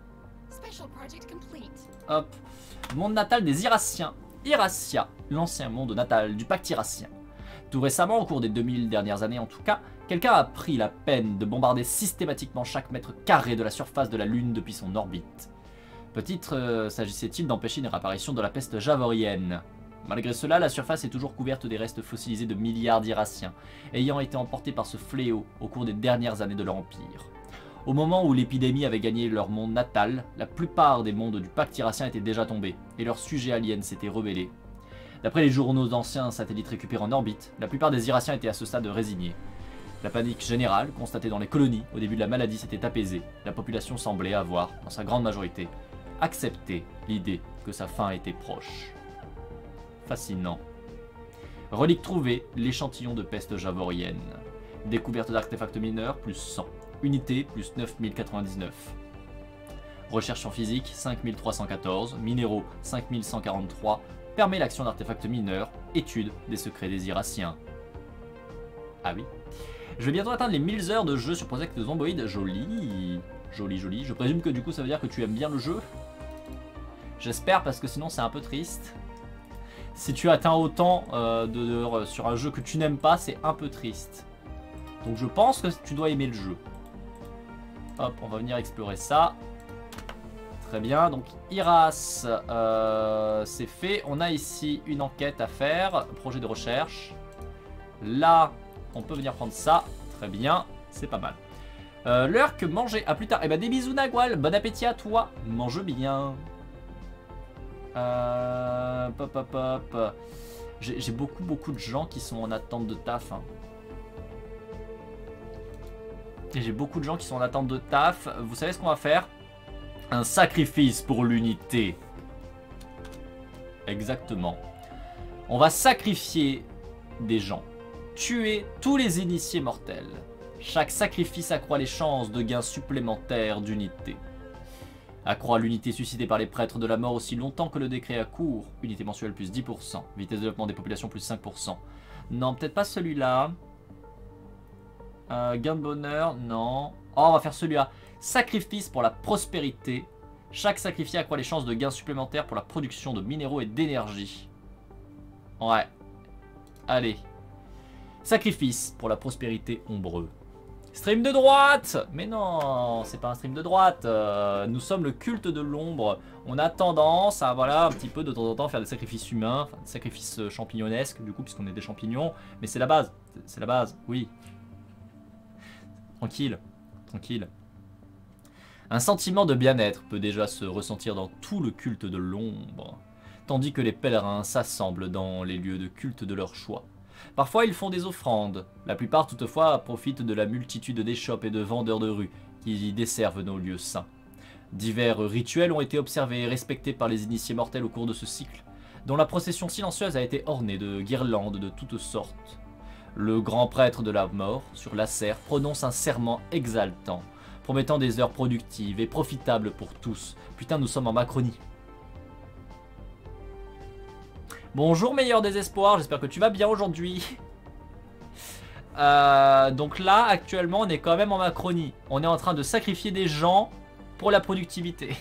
Hop, monde natal des Irassiens. Irassia, l'ancien monde natal du pacte Irassien. Tout récemment, au cours des deux mille dernières années en tout cas, quelqu'un a pris la peine de bombarder systématiquement chaque mètre carré de la surface de la Lune depuis son orbite. Peut-être euh, s'agissait-il d'empêcher une réapparition de la peste javorienne. Malgré cela, la surface est toujours couverte des restes fossilisés de milliards d'Irassiens, ayant été emportés par ce fléau au cours des dernières années de leur empire. Au moment où l'épidémie avait gagné leur monde natal, la plupart des mondes du pacte Irassien étaient déjà tombés, et leurs sujets aliens s'étaient rebellés. D'après les journaux d'anciens satellites récupérés en orbite, la plupart des Irassiens étaient à ce stade résignés. La panique générale, constatée dans les colonies au début de la maladie, s'était apaisée. La population semblait avoir, dans sa grande majorité, accepté l'idée que sa fin était proche. Fascinant. Relique trouvée, l'échantillon de peste javorienne. Découverte d'artefacts mineurs, plus cent. Unité, plus neuf mille quatre-vingt-dix-neuf. Recherche en physique, cinq mille trois cent quatorze. Minéraux, cinq mille cent quarante-trois. Permet l'action d'artefacts mineurs. Étude des secrets des Irassiens. Ah oui. Je vais bientôt atteindre les mille heures de jeu sur Project Zomboid. Joli. Joli, joli. Je présume que du coup ça veut dire que tu aimes bien le jeu. J'espère, parce que sinon c'est un peu triste. Si tu atteins autant euh, de, de, sur un jeu que tu n'aimes pas, c'est un peu triste. Donc je pense que tu dois aimer le jeu. Hop, on va venir explorer ça. Très bien, donc Iras, euh, c'est fait. On a ici une enquête à faire, projet de recherche. Là, on peut venir prendre ça. Très bien, c'est pas mal. Euh, L'heure que manger, à plus tard. Eh ben des bisous Nagwal, bon appétit à toi. Mange bien. Euh, pop, pop, pop. J'ai beaucoup, beaucoup de gens qui sont en attente de taf. Hein. Et j'ai beaucoup de gens qui sont en attente de taf. Vous savez ce qu'on va faire? Un sacrifice pour l'unité. Exactement. On va sacrifier des gens. Tuer tous les initiés mortels. Chaque sacrifice accroît les chances de gains supplémentaires d'unité. Accroît l'unité suscitée par les prêtres de la mort aussi longtemps que le décret a cours. Unité mensuelle plus dix pour cent. Vitesse de développement des populations plus cinq pour cent. Non, peut-être pas celui-là. Euh, gain de bonheur, non. Oh, on va faire celui-là. Sacrifice pour la prospérité. Chaque sacrifié accroît les chances de gains supplémentaires pour la production de minéraux et d'énergie. Ouais. Allez. Sacrifice pour la prospérité ombreux. Stream de droite! Mais non, c'est pas un stream de droite. Euh, nous sommes le culte de l'ombre. On a tendance à, voilà, un petit peu de temps en temps faire des sacrifices humains, enfin des sacrifices champignonesques, du coup, puisqu'on est des champignons. Mais c'est la base. C'est la base, oui. Tranquille. Tranquille. Un sentiment de bien-être peut déjà se ressentir dans tout le culte de l'ombre, tandis que les pèlerins s'assemblent dans les lieux de culte de leur choix. Parfois ils font des offrandes, la plupart toutefois profitent de la multitude d'échoppes et de vendeurs de rue qui desservent nos lieux saints. Divers rituels ont été observés et respectés par les initiés mortels au cours de ce cycle, dont la procession silencieuse a été ornée de guirlandes de toutes sortes. Le grand prêtre de la mort, sur la serre, prononce un serment exaltant, promettant des heures productives et profitables pour tous. Putain, nous sommes en Macronie. Bonjour meilleur désespoir, j'espère que tu vas bien aujourd'hui. Euh, donc là, actuellement, on est quand même en Macronie. On est en train de sacrifier des gens pour la productivité.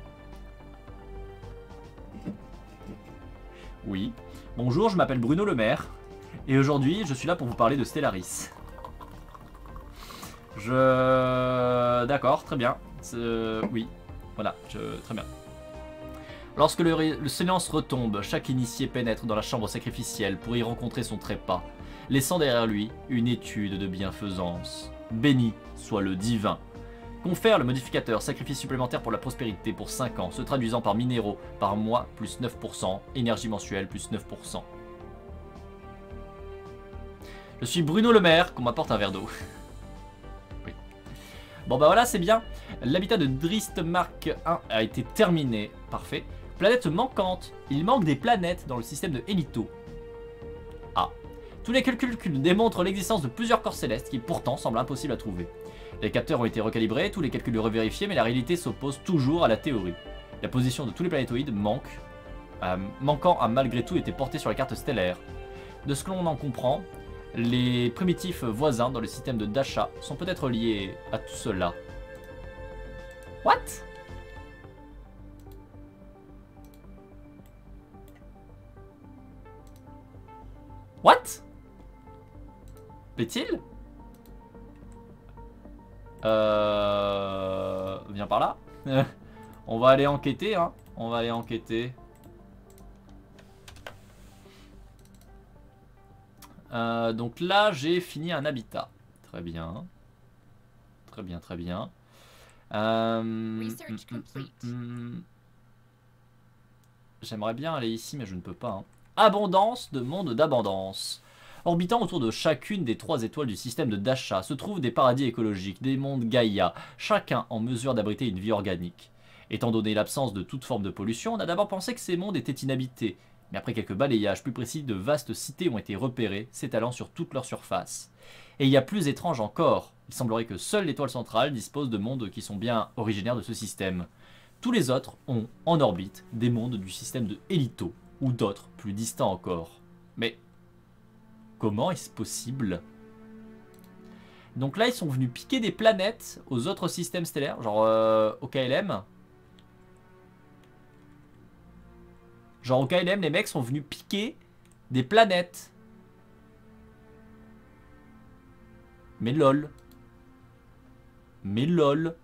Oui. Bonjour, je m'appelle Bruno Le Maire. Et aujourd'hui, je suis là pour vous parler de Stellaris. Je... D'accord, très bien. Oui, voilà, je... très bien. Lorsque le, le silence retombe, chaque initié pénètre dans la chambre sacrificielle pour y rencontrer son trépas, laissant derrière lui une étude de bienfaisance. Béni soit le divin. Confère le modificateur sacrifice supplémentaire pour la prospérité pour cinq ans, se traduisant par minéraux par mois plus neuf pour cent, énergie mensuelle plus neuf pour cent. Je suis Bruno Le Maire, qu'on m'apporte un verre d'eau. Oui. Bon bah voilà, c'est bien. L'habitat de Drist Mark un a été terminé. Parfait. Planète manquante. Il manque des planètes dans le système de Helito. Ah. Tous les calculs démontrent l'existence de plusieurs corps célestes qui pourtant semblent impossibles à trouver. Les capteurs ont été recalibrés, tous les calculs revérifiés, mais la réalité s'oppose toujours à la théorie. La position de tous les planétoïdes manque, euh, manquant a malgré tout été portée sur la carte stellaire. De ce que l'on en comprend, les primitifs voisins dans le système de Dasha sont peut-être liés à tout cela. What? What? Plaît-il? Euh... Viens par là. On va aller enquêter, hein. On va aller enquêter. Euh, donc là, j'ai fini un habitat. Très bien. Très bien, très bien. Euh... Mm, mm, mm. J'aimerais bien aller ici, mais je ne peux pas, hein. Abondance de monde d'abondance. Orbitant autour de chacune des trois étoiles du système de Dasha se trouvent des paradis écologiques, des mondes Gaïa, chacun en mesure d'abriter une vie organique. Étant donné l'absence de toute forme de pollution, on a d'abord pensé que ces mondes étaient inhabités. Mais après quelques balayages plus précis, de vastes cités ont été repérées, s'étalant sur toute leur surface. Et il y a plus étrange encore. Il semblerait que seule l'étoile centrale dispose de mondes qui sont bien originaires de ce système. Tous les autres ont, en orbite, des mondes du système de Elito, ou d'autres, plus distants encore. Mais comment est-ce possible? Donc là, ils sont venus piquer des planètes aux autres systèmes stellaires, genre euh, au K L M. Genre au K L M, les mecs sont venus piquer des planètes. Mais lol. Mais lol.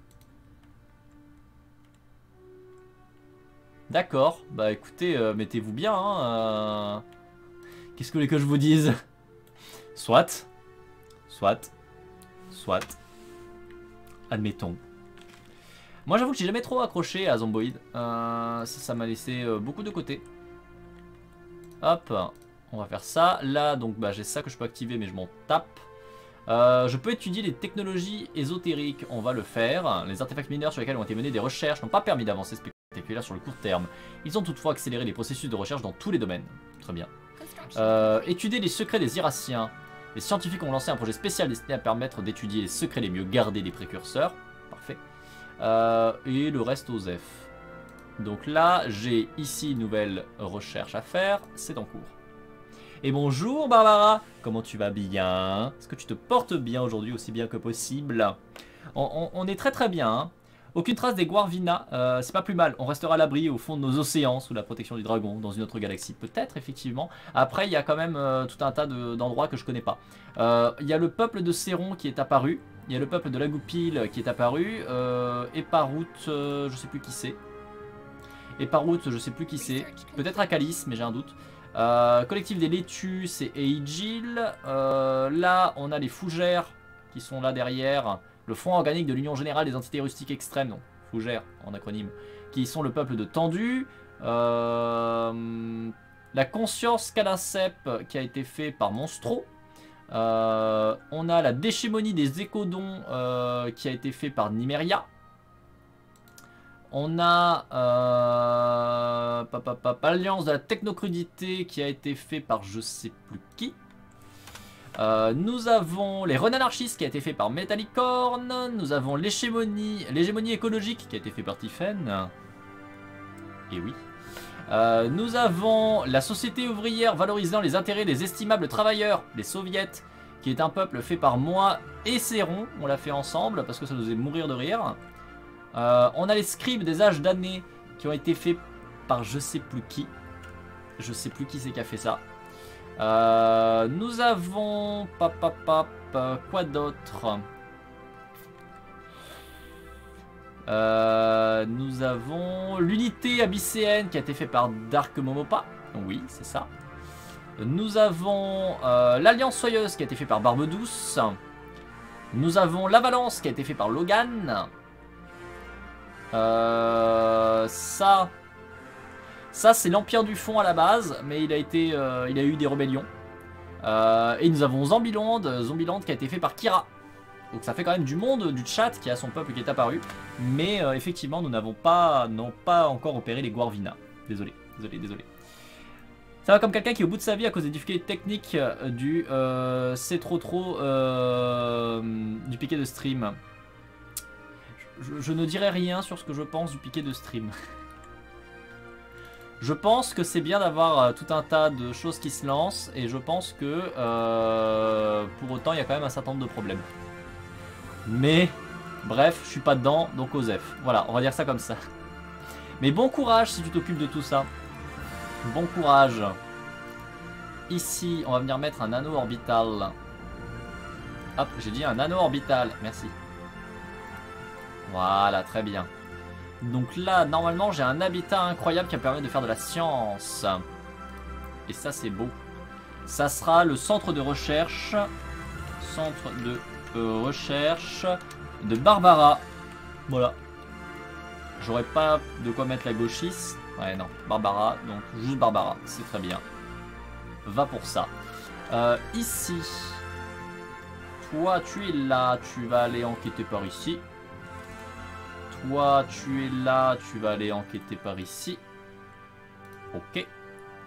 D'accord, bah écoutez, euh, mettez-vous bien. Hein, euh... Qu'est-ce que vous voulez que je vous dise? Soit. Soit. Soit. Admettons. Moi j'avoue que j'ai jamais trop accroché à Zomboid. Euh, ça m'a laissé euh, beaucoup de côté. Hop, on va faire ça. Là donc bah, j'ai ça que je peux activer mais je m'en tape. Euh, je peux étudier les technologies ésotériques, on va le faire. Les artefacts mineurs sur lesquels ont été menées des recherches n'ont pas permis d'avancer spectaculaires sur le court terme. Ils ont toutefois accéléré les processus de recherche dans tous les domaines. Très bien. Euh, étudier les secrets des Irassiens. Les scientifiques ont lancé un projet spécial destiné à permettre d'étudier les secrets les mieux gardés des précurseurs. Parfait. Euh, et le reste aux F. Donc là, j'ai ici une nouvelle recherche à faire. C'est en cours. Et bonjour Barbara, comment tu vas bien? Est-ce que tu te portes bien aujourd'hui, aussi bien que possible? on, on, on est très très bien. Hein. Aucune trace des Guarvina, euh, c'est pas plus mal. On restera à l'abri au fond de nos océans, sous la protection du dragon, dans une autre galaxie. Peut-être, effectivement. Après, il y a quand même euh, tout un tas d'endroits de, que je connais pas. Euh, il y a le peuple de Céron qui est apparu. Il y a le peuple de Lagoupil qui est apparu. Euh, et par route, euh, je sais plus qui c'est. Et par route, je sais plus qui c'est. Peut-être Akalis, mais j'ai un doute. Euh, collectif des laitues, c'est Eigil. Euh, là, on a les fougères qui sont là derrière. Le Front organique de l'Union Générale des Entités Rustiques Extrêmes, donc fougères en acronyme, qui sont le peuple de Tendu. Euh, la Conscience Calasep qui a été fait par Monstro. Euh, on a la Déchémonie des Écodons euh, qui a été fait par Nimeria. On a euh, pa, pa, pa, pa, l'Alliance de la Technocrudité qui a été fait par je sais plus qui. Euh, nous avons les Renanarchistes qui a été fait par Metallicorn. Nous avons l'hégémonie l'hégémonie écologique qui a été fait par Tiffen. Et oui. Euh, nous avons la Société ouvrière valorisant les intérêts des estimables travailleurs, les Soviets, qui est un peuple fait par moi et Céron. On l'a fait ensemble parce que ça nous faisait mourir de rire. Euh, on a les scribes des âges d'années qui ont été faits par je sais plus qui. Je sais plus qui c'est qui a fait ça. Euh, nous avons... Pap, pap, pap, quoi d'autre? euh, Nous avons l'unité abysséenne qui a été fait par Dark Momopa. Oui, c'est ça. Nous avons euh, l'Alliance Soyeuse qui a été fait par Barbe Douce. Nous avons la Valence qui a été fait par Logan. Euh, ça... Ça, c'est l'Empire du Fond à la base, mais il a, été, euh, il a eu des rébellions. Euh, et nous avons Zombieland, Zombieland qui a été fait par Kira. Donc ça fait quand même du monde du chat qui a son peuple qui est apparu. Mais euh, effectivement, nous n'avons pas, non, pas encore opéré les Guarvina. Désolé, désolé, désolé. Ça va comme quelqu'un qui est au bout de sa vie à cause des difficultés techniques du euh, c'est trop trop euh, du piqué de stream. Je, je ne dirai rien sur ce que je pense du piqué de stream. Je pense que c'est bien d'avoir euh, tout un tas de choses qui se lancent et je pense que euh, pour autant il y a quand même un certain nombre de problèmes. Mais bref, je suis pas dedans, donc Osef. Voilà, on va dire ça comme ça. Mais bon courage si tu t'occupes de tout ça. Bon courage. Ici, on va venir mettre un anneau orbital. Hop, j'ai dit un anneau orbital, merci. Voilà, très bien. Donc là, normalement, j'ai un habitat incroyable qui me permet de faire de la science. Et ça, c'est beau. Ça sera le centre de recherche. Centre de euh, recherche de Barbara. Voilà. J'aurais pas de quoi mettre la gauchiste. Ouais, non. Barbara. Donc, juste Barbara. C'est très bien. Va pour ça. Euh, ici. Toi, tu es là. Tu vas aller enquêter par ici. Toi, tu es là, tu vas aller enquêter par ici. Ok.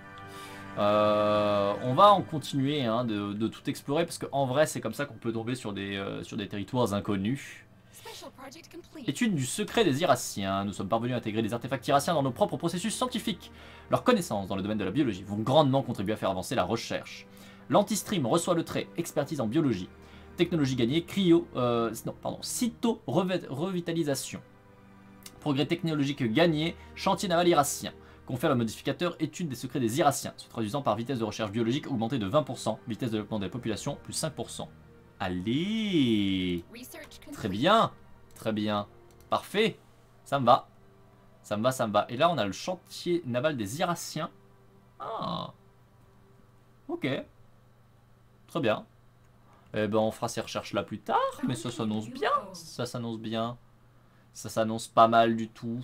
Euh, on va en continuer hein, de, de tout explorer parce qu'en vrai c'est comme ça qu'on peut tomber sur des, euh, sur des territoires inconnus. Étude du secret des Irassiens. Nous sommes parvenus à intégrer des artefacts Irassiens dans nos propres processus scientifiques. Leurs connaissances dans le domaine de la biologie vont grandement contribuer à faire avancer la recherche. L'Antistream reçoit le trait expertise en biologie. Technologie gagnée, cryo... Euh, non, pardon, cyto-revitalisation. Progrès technologique gagné, chantier naval Irassien. Confère le modificateur étude des secrets des Irassiens, se traduisant par vitesse de recherche biologique augmentée de vingt pour cent, vitesse de développement des populations plus cinq pour cent. Allez! Très bien! Très bien. Parfait. Ça me va. Ça me va, ça me va. Et là, on a le chantier naval des Irassiens. Ah. Ok. Très bien. Eh ben, on fera ces recherches-là plus tard. Mais ça s'annonce bien. Ça s'annonce bien. Ça s'annonce pas mal du tout.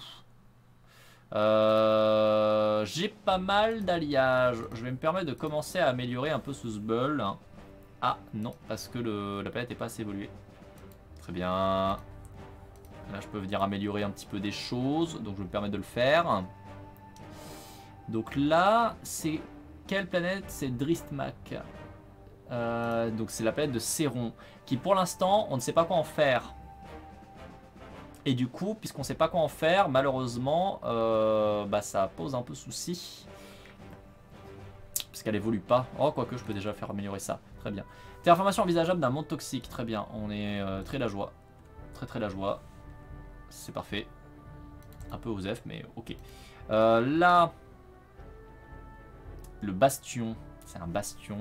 Euh, J'ai pas mal d'alliages. Je vais me permettre de commencer à améliorer un peu ce sbull. Ah, non. Parce que le, la planète n'est pas assez évoluée. Très bien. Là, je peux venir améliorer un petit peu des choses, donc je vais me permettre de le faire. Donc là, c'est quelle planète? C'est Dristmak. Euh, donc c'est la planète de Céron, qui pour l'instant, on ne sait pas quoi en faire. Et du coup, puisqu'on ne sait pas quoi en faire, malheureusement, euh, bah, ça pose un peu souci. Puisqu'elle évolue pas. Oh, quoique, je peux déjà faire améliorer ça. Très bien. Terraformation envisageable d'un monde toxique. Très bien, on est euh, très la joie. Très très la joie. C'est parfait. Un peu osef, mais ok. Euh, là, le bastion. C'est un bastion.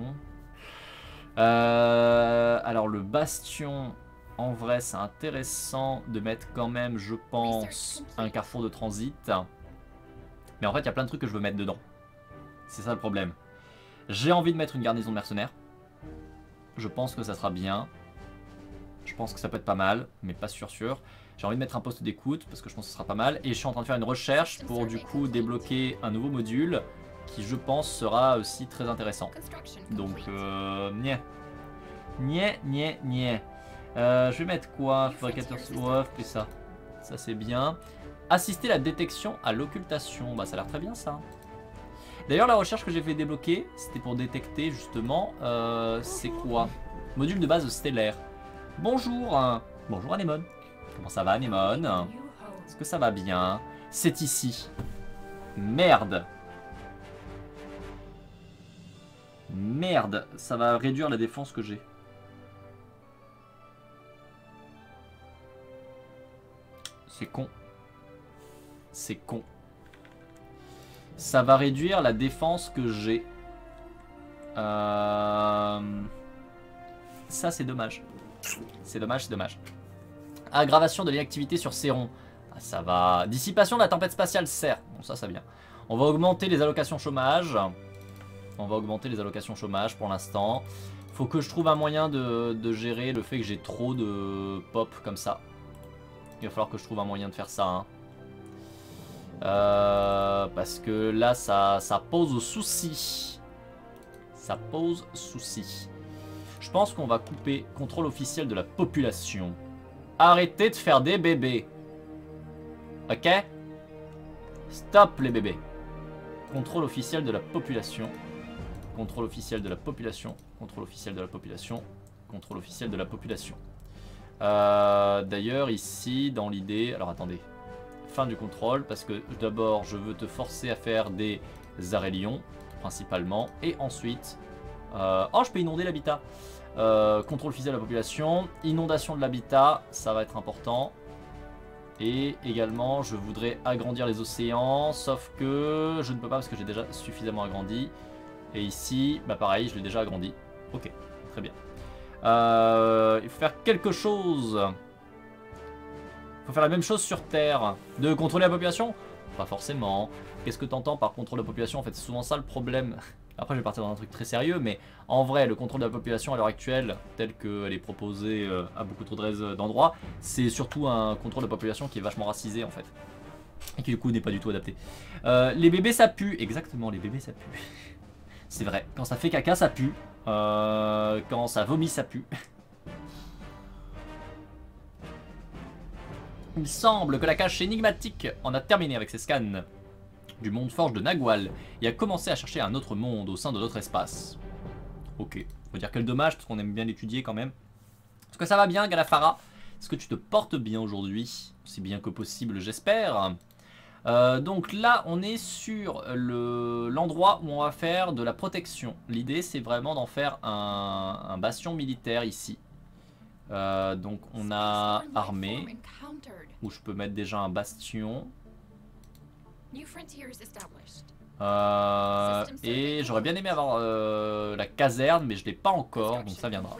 Euh, alors le bastion, en vrai, c'est intéressant de mettre quand même, je pense, un carrefour de transit. Mais en fait, il y a plein de trucs que je veux mettre dedans. C'est ça le problème. J'ai envie de mettre une garnison de mercenaires. Je pense que ça sera bien. Je pense que ça peut être pas mal, mais pas sûr sûr. J'ai envie de mettre un poste d'écoute parce que je pense que ce sera pas mal. Et je suis en train de faire une recherche pour du coup débloquer un nouveau module qui je pense sera aussi très intéressant. Donc, euh, niais. Niais, niais, niais. Euh, je vais mettre quoi? Fabricateur Wolf, plus ça. Ça c'est bien. Assister la détection à l'occultation. Bah ça a l'air très bien ça. D'ailleurs la recherche que j'ai fait débloquer, c'était pour détecter justement, euh, c'est quoi? Module de base stellaire. Bonjour. Hein. Bonjour Anémone. Comment ça va Anémone? Est-ce que ça va bien? C'est ici. Merde. Merde. Ça va réduire la défense que j'ai. C'est con. C'est con. Ça va réduire la défense que j'ai. Euh... Ça c'est dommage. C'est dommage, c'est dommage. Aggravation de l'inactivité sur Céron. Ah, ça va. Dissipation de la tempête spatiale sert. Bon, ça, ça vient. On va augmenter les allocations chômage. On va augmenter les allocations chômage pour l'instant. Faut que je trouve un moyen de, de gérer le fait que j'ai trop de pop comme ça. Il va falloir que je trouve un moyen de faire ça. Hein. Euh, parce que là, ça, ça pose souci. Ça pose souci. Je pense qu'on va couper contrôle officiel de la population. Arrêtez de faire des bébés. Ok? Stop les bébés. Contrôle officiel de la population. Contrôle officiel de la population. Contrôle officiel de la population. Contrôle officiel de la population. Euh, D'ailleurs, ici, dans l'idée... Alors, attendez. Fin du contrôle, parce que d'abord, je veux te forcer à faire des arrêts lions, principalement. Et ensuite... Euh, oh, je peux inonder l'habitat. Euh, contrôle officiel de la population. Inondation de l'habitat, ça va être important. Et également, je voudrais agrandir les océans, sauf que je ne peux pas parce que j'ai déjà suffisamment agrandi. Et ici, bah pareil, je l'ai déjà agrandi. Ok, très bien. Euh, il faut faire quelque chose. Il faut faire la même chose sur Terre. De contrôler la population? Pas forcément. Qu'est-ce que tu entends par contrôle de la population? En fait, c'est souvent ça le problème. Après, je vais partir dans un truc très sérieux, mais en vrai, le contrôle de la population à l'heure actuelle, tel qu'elle est proposée à beaucoup trop d'endroits, c'est surtout un contrôle de population qui est vachement racisé en fait. Et qui du coup n'est pas du tout adapté. Euh, les bébés ça pue, exactement, les bébés ça pue. C'est vrai, quand ça fait caca ça pue, euh, quand ça vomit ça pue. Il semble que la cache énigmatique en a terminé avec ses scans. du monde forge de Nagual et a commencé à chercher un autre monde au sein de notre espace. Ok, faut dire quel dommage parce qu'on aime bien l'étudier quand même. Est-ce que ça va bien Galafara? Est-ce que tu te portes bien aujourd'hui? Si bien que possible j'espère. Euh, donc là on est sur l'endroit le, où on va faire de la protection. L'idée c'est vraiment d'en faire un, un bastion militaire ici. Euh, donc on a armée où je peux mettre déjà un bastion. Euh, et j'aurais bien aimé avoir euh, la caserne mais je l'ai pas encore donc ça viendra.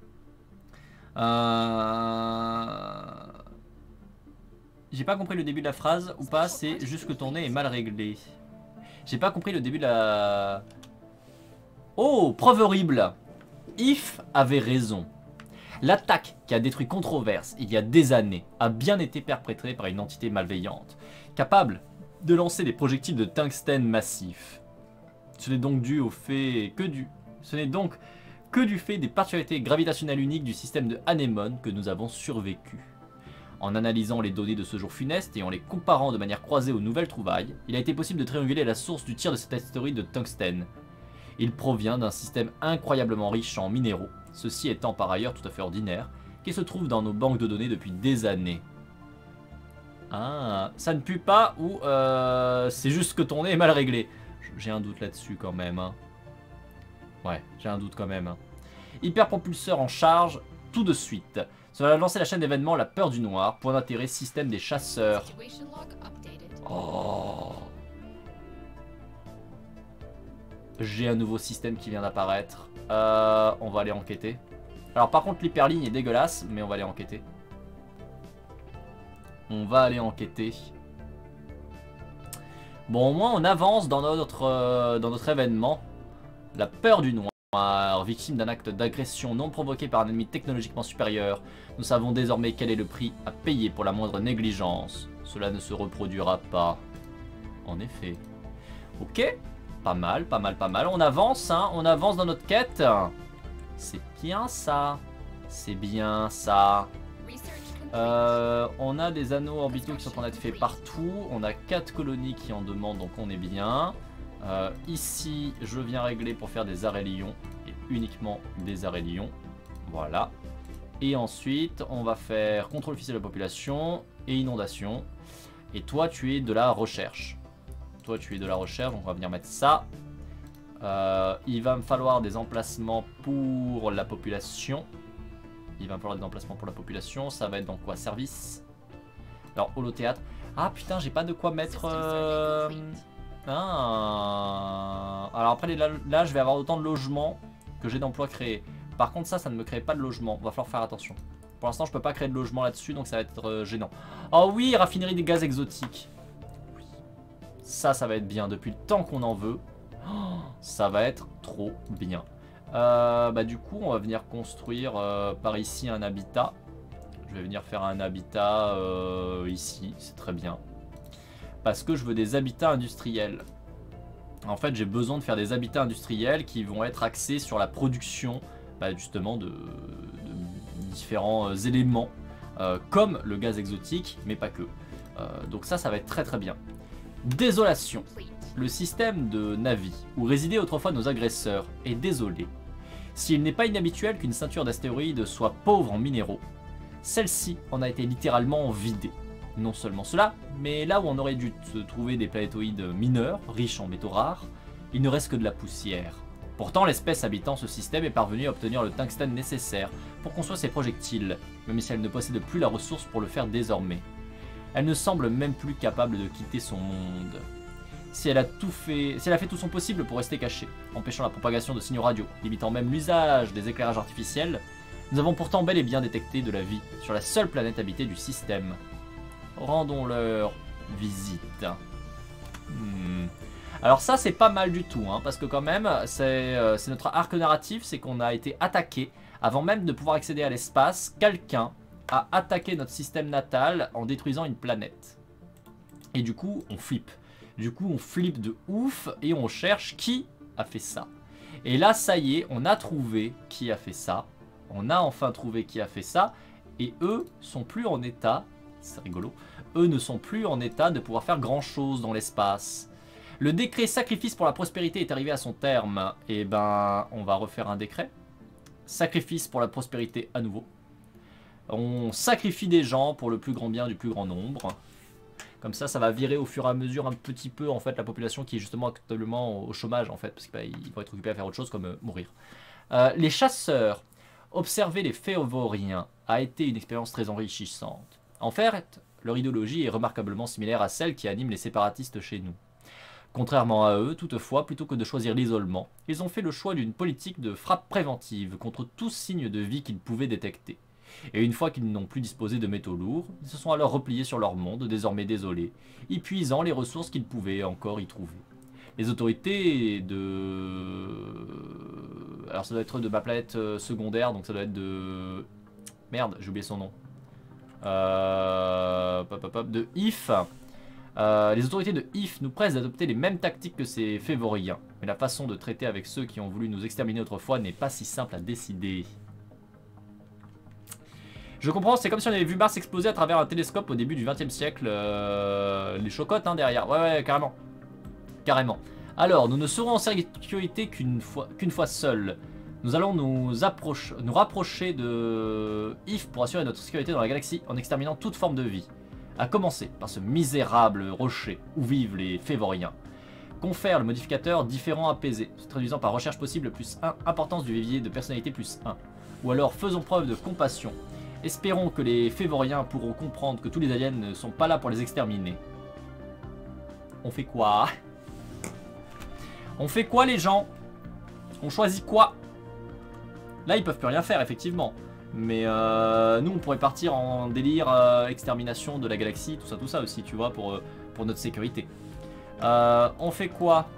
Euh... J'ai pas compris le début de la phrase ou pas, c'est juste que ton nez est mal réglé. J'ai pas compris le début de la... Oh, preuve horrible. If avait raison. L'attaque qui a détruit Controverse il y a des années a bien été perpétrée par une entité malveillante, capable de lancer des projectiles de tungstène massifs. Ce n'est donc dû au fait que du... Ce n'est donc que du fait des particularités gravitationnelles uniques du système de Anémone que nous avons survécu. En analysant les données de ce jour funeste et en les comparant de manière croisée aux nouvelles trouvailles, il a été possible de trianguler la source du tir de cet astéroïde de tungstène. Il provient d'un système incroyablement riche en minéraux, ceci étant par ailleurs tout à fait ordinaire, qui se trouve dans nos banques de données depuis des années. Ah, ça ne pue pas ou euh, c'est juste que ton nez est mal réglé? J'ai un doute là-dessus quand même. Hein. Ouais, j'ai un doute quand même. Hein. Hyperpropulseur en charge tout de suite. Cela va lancer la chaîne d'événements La Peur du Noir, point d'intérêt système des chasseurs. Oh. J'ai un nouveau système qui vient d'apparaître. Euh, on va aller enquêter. Alors par contre l'hyperligne est dégueulasse, mais on va aller enquêter. On va aller enquêter. Bon, au moins on avance dans notre, euh, dans notre événement. La Peur du Noir. Victime d'un acte d'agression non provoqué par un ennemi technologiquement supérieur, nous savons désormais quel est le prix à payer pour la moindre négligence. Cela ne se reproduira pas. En effet. Ok, pas mal, pas mal, pas mal. On avance, hein, on avance dans notre quête. C'est bien ça. C'est bien ça. Euh, on a des anneaux orbitaux qui sont en train d'être faits partout. On a quatre colonies qui en demandent, donc on est bien. Euh, ici, je viens régler pour faire des arrêts lions et uniquement des arrêts lions. Voilà. Et ensuite, on va faire contrôle officiel de la population et inondation. Et toi, tu es de la recherche. Toi, tu es de la recherche, donc on va venir mettre ça. Euh, il va me falloir des emplacements pour la population. Il va me falloir des emplacements pour la population. Ça va être dans quoi? Service. Alors, holothéâtre. Ah putain, j'ai pas de quoi mettre... Euh... Ah. Alors après là, là je vais avoir autant de logements que j'ai d'emplois créés. Par contre ça, ça ne me crée pas de logement. Va falloir faire attention. Pour l'instant je peux pas créer de logement là-dessus, donc ça va être euh, gênant. Oh oui, raffinerie des gaz exotiques. Oui. Ça, ça va être bien depuis le temps qu'on en veut. Oh, ça va être trop bien. Euh, bah du coup on va venir construire euh, par ici un habitat. Je vais venir faire un habitat euh, ici, c'est très bien. Parce que je veux des habitats industriels. En fait, j'ai besoin de faire des habitats industriels qui vont être axés sur la production, bah, justement, de, de différents euh, éléments, euh, comme le gaz exotique, mais pas que. Euh, donc ça, ça va être très très bien. Désolation. Le système de Navi, où résidaient autrefois nos agresseurs, est désolé. S'il n'est pas inhabituel qu'une ceinture d'astéroïdes soit pauvre en minéraux, celle-ci en a été littéralement vidée. Non seulement cela, mais là où on aurait dû trouver des planétoïdes mineurs, riches en métaux rares, il ne reste que de la poussière. Pourtant, l'espèce habitant ce système est parvenue à obtenir le tungstène nécessaire pour construire ses projectiles, même si elle ne possède plus la ressource pour le faire désormais. Elle ne semble même plus capable de quitter son monde. Si elle a tout fait, si elle a fait tout son possible pour rester cachée, empêchant la propagation de signaux radio, limitant même l'usage des éclairages artificiels, nous avons pourtant bel et bien détecté de la vie sur la seule planète habitée du système. Rendons-leur visite. Hmm. Alors ça c'est pas mal du tout, hein, parce que quand même c'est euh, notre arc narratif, c'est qu'on a été attaqué avant même de pouvoir accéder à l'espace. Quelqu'un a attaqué notre système natal en détruisant une planète. Et du coup on flippe. Du coup on flippe de ouf et on cherche qui a fait ça. Et là ça y est, on a trouvé qui a fait ça. On a enfin trouvé qui a fait ça. Et eux sont plus en état... C'est rigolo. Eux ne sont plus en état de pouvoir faire grand chose dans l'espace. Le décret sacrifice pour la prospérité est arrivé à son terme. Et ben, on va refaire un décret. Sacrifice pour la prospérité à nouveau. On sacrifie des gens pour le plus grand bien du plus grand nombre. Comme ça, ça va virer au fur et à mesure un petit peu en fait la population qui est justement actuellement au chômage en fait. Parce qu'ils vont être occupés à faire autre chose comme euh, mourir. Euh, les chasseurs. Observer les Févoriens a été une expérience très enrichissante. En fait, leur idéologie est remarquablement similaire à celle qui anime les séparatistes chez nous. Contrairement à eux, toutefois, plutôt que de choisir l'isolement, ils ont fait le choix d'une politique de frappe préventive contre tout signe de vie qu'ils pouvaient détecter. Et une fois qu'ils n'ont plus disposé de métaux lourds, ils se sont alors repliés sur leur monde, désormais désolé, y puisant les ressources qu'ils pouvaient encore y trouver. Les autorités de... Alors ça doit être de ma planète secondaire, donc ça doit être de... Merde, j'ai oublié son nom. Euh... Pop, pop, pop, de If. Euh, les autorités de If nous pressent d'adopter les mêmes tactiques que ces Févoriens. Mais la façon de traiter avec ceux qui ont voulu nous exterminer autrefois n'est pas si simple à décider. Je comprends, c'est comme si on avait vu Mars exploser à travers un télescope au début du vingtième siècle. Euh, les chocottes hein, derrière. Ouais, ouais, carrément. Carrément. Alors, nous ne serons en sécurité qu'une fois, qu'une fois seuls. Nous allons nous, approche, nous rapprocher de If pour assurer notre sécurité dans la galaxie en exterminant toute forme de vie. A commencer par ce misérable rocher où vivent les Févoriens. Confère le modificateur différent apaisé, se traduisant par recherche possible plus un, importance du vivier de personnalité plus un. Ou alors faisons preuve de compassion. Espérons que les Févoriens pourront comprendre que tous les aliens ne sont pas là pour les exterminer. On fait quoi? On fait quoi les gens? On choisit quoi? Là ils peuvent plus rien faire effectivement. Mais euh, nous on pourrait partir en délire euh, extermination de la galaxie, tout ça tout ça aussi tu vois pour, euh, pour notre sécurité. Euh, on fait quoi?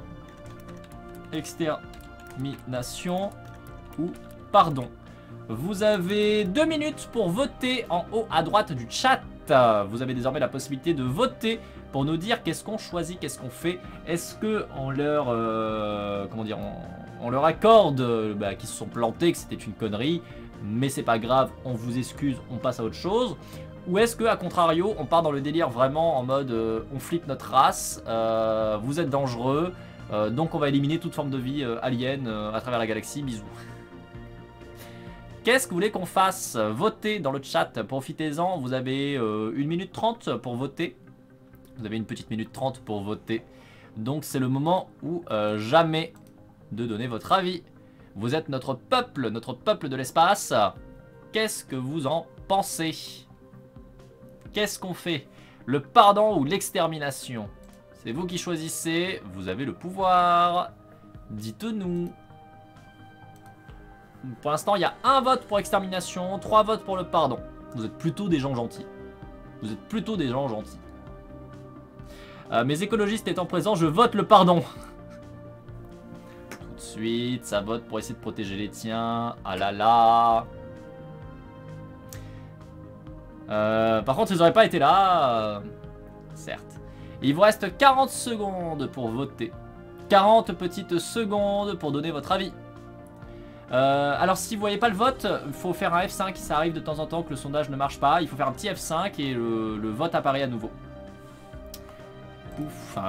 Extermination ou pardon. Vous avez deux minutes pour voter en haut à droite du chat. Vous avez désormais la possibilité de voter pour nous dire qu'est-ce qu'on choisit, qu'est-ce qu'on fait. Est-ce que on leur, euh, comment dire, on, on leur accorde bah, qu'ils se sont plantés, que c'était une connerie, mais c'est pas grave, on vous excuse, on passe à autre chose. Ou est-ce que, à contrario, on part dans le délire vraiment en mode euh, on flippe notre race, euh, vous êtes dangereux, euh, donc on va éliminer toute forme de vie euh, alien euh, à travers la galaxie, bisous. Qu'est-ce que vous voulez qu'on fasse? Votez dans le chat, profitez-en, vous avez euh, une minute trente pour voter. Vous avez une petite minute trente pour voter. Donc c'est le moment où euh, jamais de donner votre avis. Vous êtes notre peuple, notre peuple de l'espace. Qu'est-ce que vous en pensez? Qu'est-ce qu'on fait? Le pardon ou l'extermination? C'est vous qui choisissez, vous avez le pouvoir. Dites-nous. Pour l'instant, il y a un vote pour extermination, trois votes pour le pardon. Vous êtes plutôt des gens gentils. Vous êtes plutôt des gens gentils. Euh, mes écologistes étant présents, je vote le pardon. Tout de suite, ça vote pour essayer de protéger les tiens. Ah là là. Euh, par contre, ils n'auraient pas été là. Euh, certes. Il vous reste quarante secondes pour voter. quarante petites secondes pour donner votre avis. Euh, alors si vous voyez pas le vote, il faut faire un F cinq, ça arrive de temps en temps que le sondage ne marche pas, il faut faire un petit F cinq et le, le vote apparaît à nouveau. Ouf.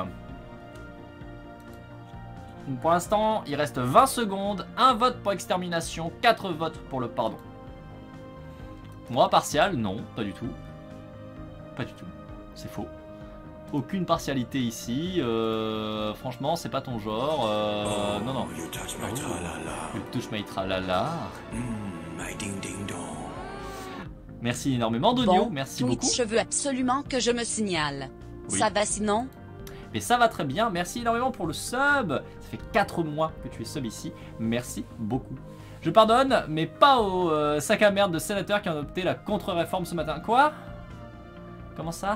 Pour l'instant, il reste vingt secondes, un vote pour extermination, quatre votes pour le pardon. Moi, partial, non, pas du tout. Pas du tout, c'est faux. Aucune partialité ici, euh, franchement c'est pas ton genre, euh, oh, non non. You touch my tralala. You touch my tralala. Mm, my ding ding dong. Merci énormément Donio, bon, merci Twitch, beaucoup. Je veux absolument que je me signale. Oui. Ça va sinon? Mais ça va très bien, merci énormément pour le sub. Ça fait quatre mois que tu es sub ici, merci beaucoup. Je pardonne, mais pas au euh, sac à merde de sénateurs qui ont adopté la contre-réforme ce matin. Quoi? Comment ça?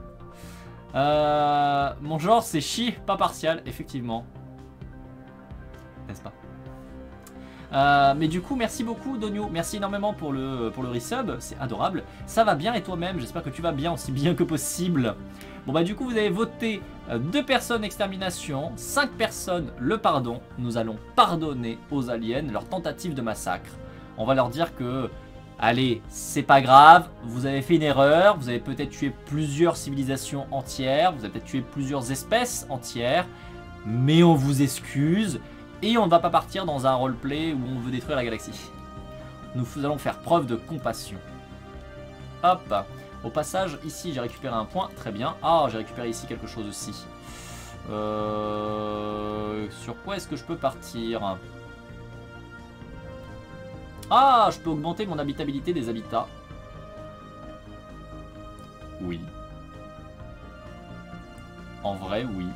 Euh, mon genre c'est chi, pas partial, effectivement. N'est-ce pas? euh, Mais du coup, merci beaucoup Donio. Merci énormément pour le, pour le resub, c'est adorable. Ça va bien et toi-même? J'espère que tu vas bien, aussi bien que possible. Bon bah du coup, vous avez voté deux personnes extermination, cinq personnes le pardon. Nous allons pardonner aux aliens leur tentative de massacre. On va leur dire que... Allez, c'est pas grave, vous avez fait une erreur, vous avez peut-être tué plusieurs civilisations entières, vous avez peut-être tué plusieurs espèces entières, Mais on vous excuse. Et on ne va pas partir dans un roleplay où on veut détruire la galaxie. Nous allons faire preuve de compassion. Hop. Au passage, ici j'ai récupéré un point. Très bien. Ah, j'ai récupéré ici quelque chose aussi. Euh... Sur quoi est-ce que je peux partir? Ah, je peux augmenter mon habitabilité des habitats. Oui. En vrai, oui.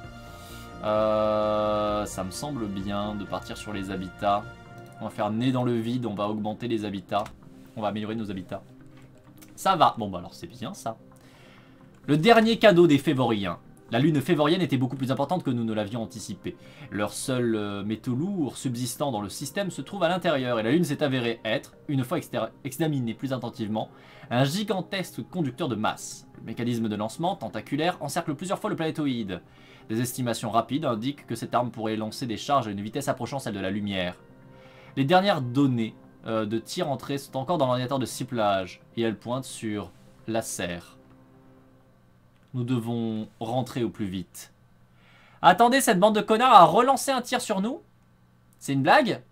Euh, ça me semble bien de partir sur les habitats. On va faire nez dans le vide, on va augmenter les habitats. On va améliorer nos habitats. Ça va. Bon bah alors c'est bien ça. Le dernier cadeau des Févoriens. La lune févorienne était beaucoup plus importante que nous ne l'avions anticipé. Leur seul euh, métaux lourd subsistant dans le système se trouve à l'intérieur et la lune s'est avérée être, une fois examinée plus attentivement, un gigantesque conducteur de masse. Le mécanisme de lancement, tentaculaire, encercle plusieurs fois le planétoïde. Des estimations rapides indiquent que cette arme pourrait lancer des charges à une vitesse approchant celle de la lumière. Les dernières données euh, de tir entrées sont encore dans l'ordinateur de ciblage et elles pointent sur laser. Nous devons rentrer au plus vite. Attendez, cette bande de connards a relancé un tir sur nous? C'est une blague?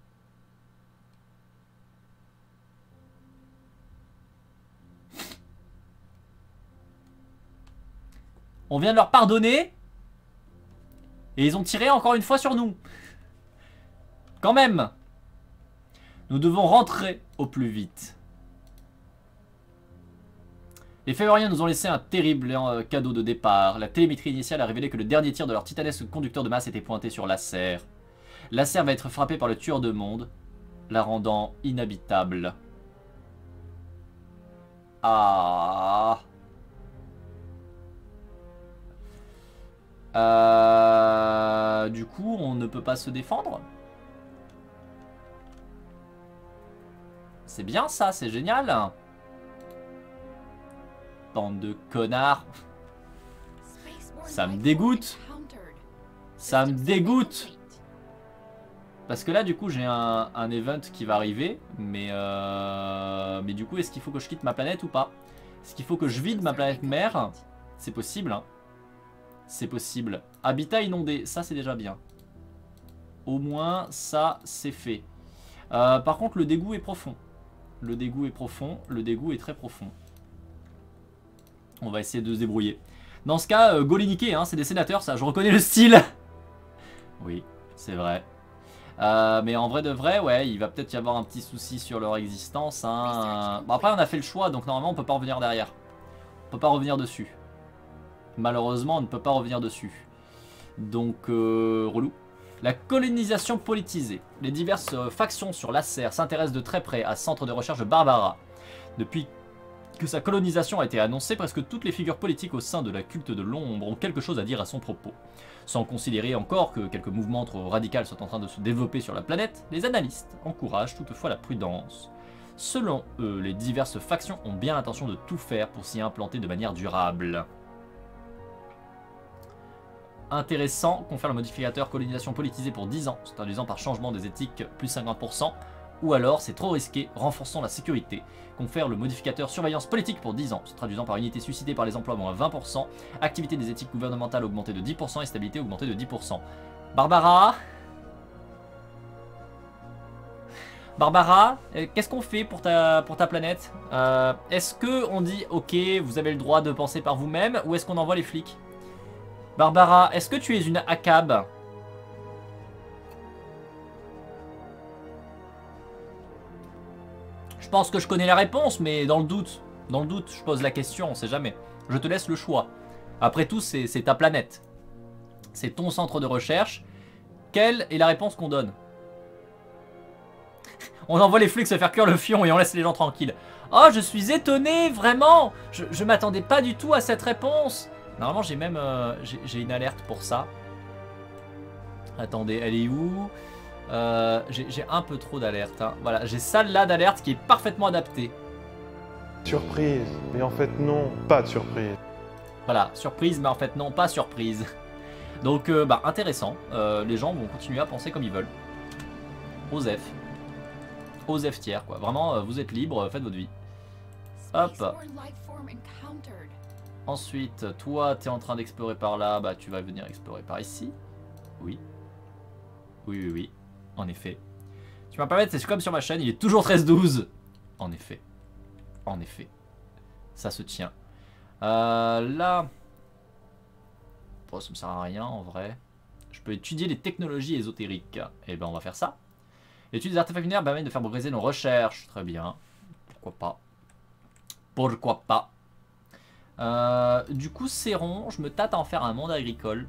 On vient de leur pardonner. Et ils ont tiré encore une fois sur nous. Quand même. Nous devons rentrer au plus vite. Les Févoriens nous ont laissé un terrible cadeau de départ. La télémétrie initiale a révélé que le dernier tir de leur titanesque conducteur de masse était pointé sur Lacer. Lacer va être frappé par le tueur de monde, la rendant inhabitable. Ah. Euh, du coup, on ne peut pas se défendre. C'est bien ça, c'est génial. Bande de connards. Ça me dégoûte. Ça me dégoûte. Parce que là, du coup, j'ai un, un event qui va arriver. Mais, euh, mais du coup, est-ce qu'il faut que je quitte ma planète ou pas? Est-ce qu'il faut que je vide ma planète mère? C'est possible, hein. C'est possible. Habitat inondé, ça c'est déjà bien. Au moins, ça c'est fait. Euh, par contre, le dégoût est profond. Le dégoût est profond. Le dégoût est très profond. On va essayer de se débrouiller. Dans ce cas, euh, go les niquer, hein, c'est des sénateurs, ça. Je reconnais le style. Oui, c'est vrai. Euh, mais en vrai de vrai, ouais, il va peut-être y avoir un petit souci sur leur existence. Hein. Bon, après, on a fait le choix, donc normalement, on peut pas revenir derrière. On peut pas revenir dessus. Malheureusement, on ne peut pas revenir dessus. Donc, euh, relou. La colonisation politisée. Les diverses euh, factions sur Lacer s'intéressent de très près à Centre de recherche de Barbara. Depuis que sa colonisation a été annoncée, presque toutes les figures politiques au sein de la culte de l'ombre ont quelque chose à dire à son propos. Sans considérer encore que quelques mouvements trop radicaux sont en train de se développer sur la planète, les analystes encouragent toutefois la prudence. Selon eux, les diverses factions ont bien l'intention de tout faire pour s'y implanter de manière durable. Intéressant, confère le modificateur colonisation politisée pour dix ans, se traduisant par changement des éthiques plus cinquante pour cent, ou alors c'est trop risqué, renforçant la sécurité, confère le modificateur surveillance politique pour dix ans, se traduisant par unité suscitée par les emplois moins vingt pour cent, activité des éthiques gouvernementales augmentée de dix pour cent et stabilité augmentée de dix pour cent. Barbara Barbara, qu'est-ce qu'on fait pour ta, pour ta planète? euh, Est-ce que on dit ok, vous avez le droit de penser par vous-même, ou est-ce qu'on envoie les flics? Barbara, est-ce que tu es une A C A B? Je pense que je connais la réponse, mais dans le doute, dans le doute, je pose la question, on sait jamais. Je te laisse le choix. Après tout, c'est ta planète. C'est ton centre de recherche. Quelle est la réponse qu'on donne? On envoie les flics se faire cuire le fion et on laisse les gens tranquilles. Oh, je suis étonné, vraiment. Je, je m'attendais pas du tout à cette réponse. Normalement, j'ai même euh, j'ai une alerte pour ça. Attendez, elle est où? euh, J'ai un peu trop d'alerte. Hein. Voilà, j'ai celle-là d'alerte qui est parfaitement adaptée. Surprise, mais en fait non, pas de surprise. Voilà, surprise, mais en fait non, pas surprise. Donc, euh, bah, intéressant. Euh, les gens vont continuer à penser comme ils veulent. Osef. Osef tiers, quoi. Vraiment, euh, vous êtes libre, faites votre vie. Hop. Ensuite, toi, tu es en train d'explorer par là, bah tu vas venir explorer par ici. Oui. Oui, oui, oui. En effet. Tu vas me permettre, c'est comme sur ma chaîne, il est toujours treize douze. En effet. En effet. Ça se tient. Euh, là... Bon, ça me sert à rien en vrai. Je peux étudier les technologies ésotériques. Et ben on va faire ça. L'étude des artefacts lunaires permet de faire progresser nos recherches. Très bien. Pourquoi pas. Pourquoi pas. Euh, du coup, Céron, je me tâte à en faire un monde agricole.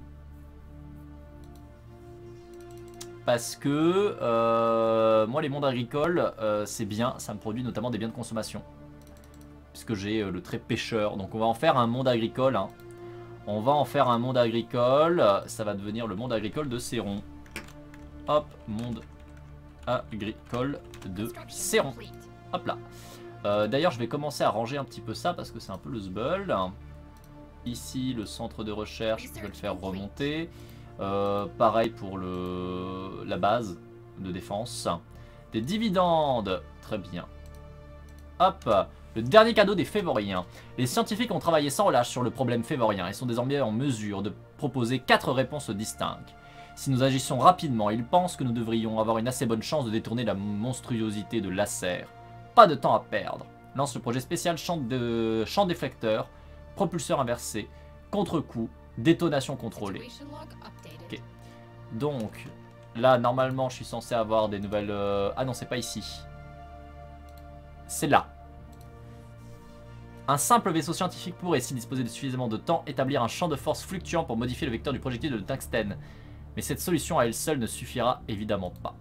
Parce que euh, moi, les mondes agricoles, euh, c'est bien. Ça me produit notamment des biens de consommation. Puisque j'ai euh, le trait pêcheur. Donc on va en faire un monde agricole. Hein. On va en faire un monde agricole. Ça va devenir le monde agricole de Céron. Hop, monde agricole de Céron. Hop là. Euh, D'ailleurs, je vais commencer à ranger un petit peu ça parce que c'est un peu le zbeul. Ici, le centre de recherche, je vais le faire remonter. Euh, pareil pour le, la base de défense. Des dividendes, très bien. Hop, le dernier cadeau des Févoriens. Les scientifiques ont travaillé sans relâche sur le problème févorien et sont désormais en mesure de proposer quatre réponses distinctes. Si nous agissons rapidement, ils pensent que nous devrions avoir une assez bonne chance de détourner la monstruosité de Lasser. Pas de temps à perdre. Lance le projet spécial champ, de... champ déflecteur, propulseur inversé, contre-coup, détonation contrôlée. Ok. Donc, là, normalement, je suis censé avoir des nouvelles... Euh... Ah non, c'est pas ici. C'est là. Un simple vaisseau scientifique pourrait, s'il disposait de suffisamment de temps, établir un champ de force fluctuant pour modifier le vecteur du projectile de tungstène. Mais cette solution à elle seule ne suffira évidemment pas.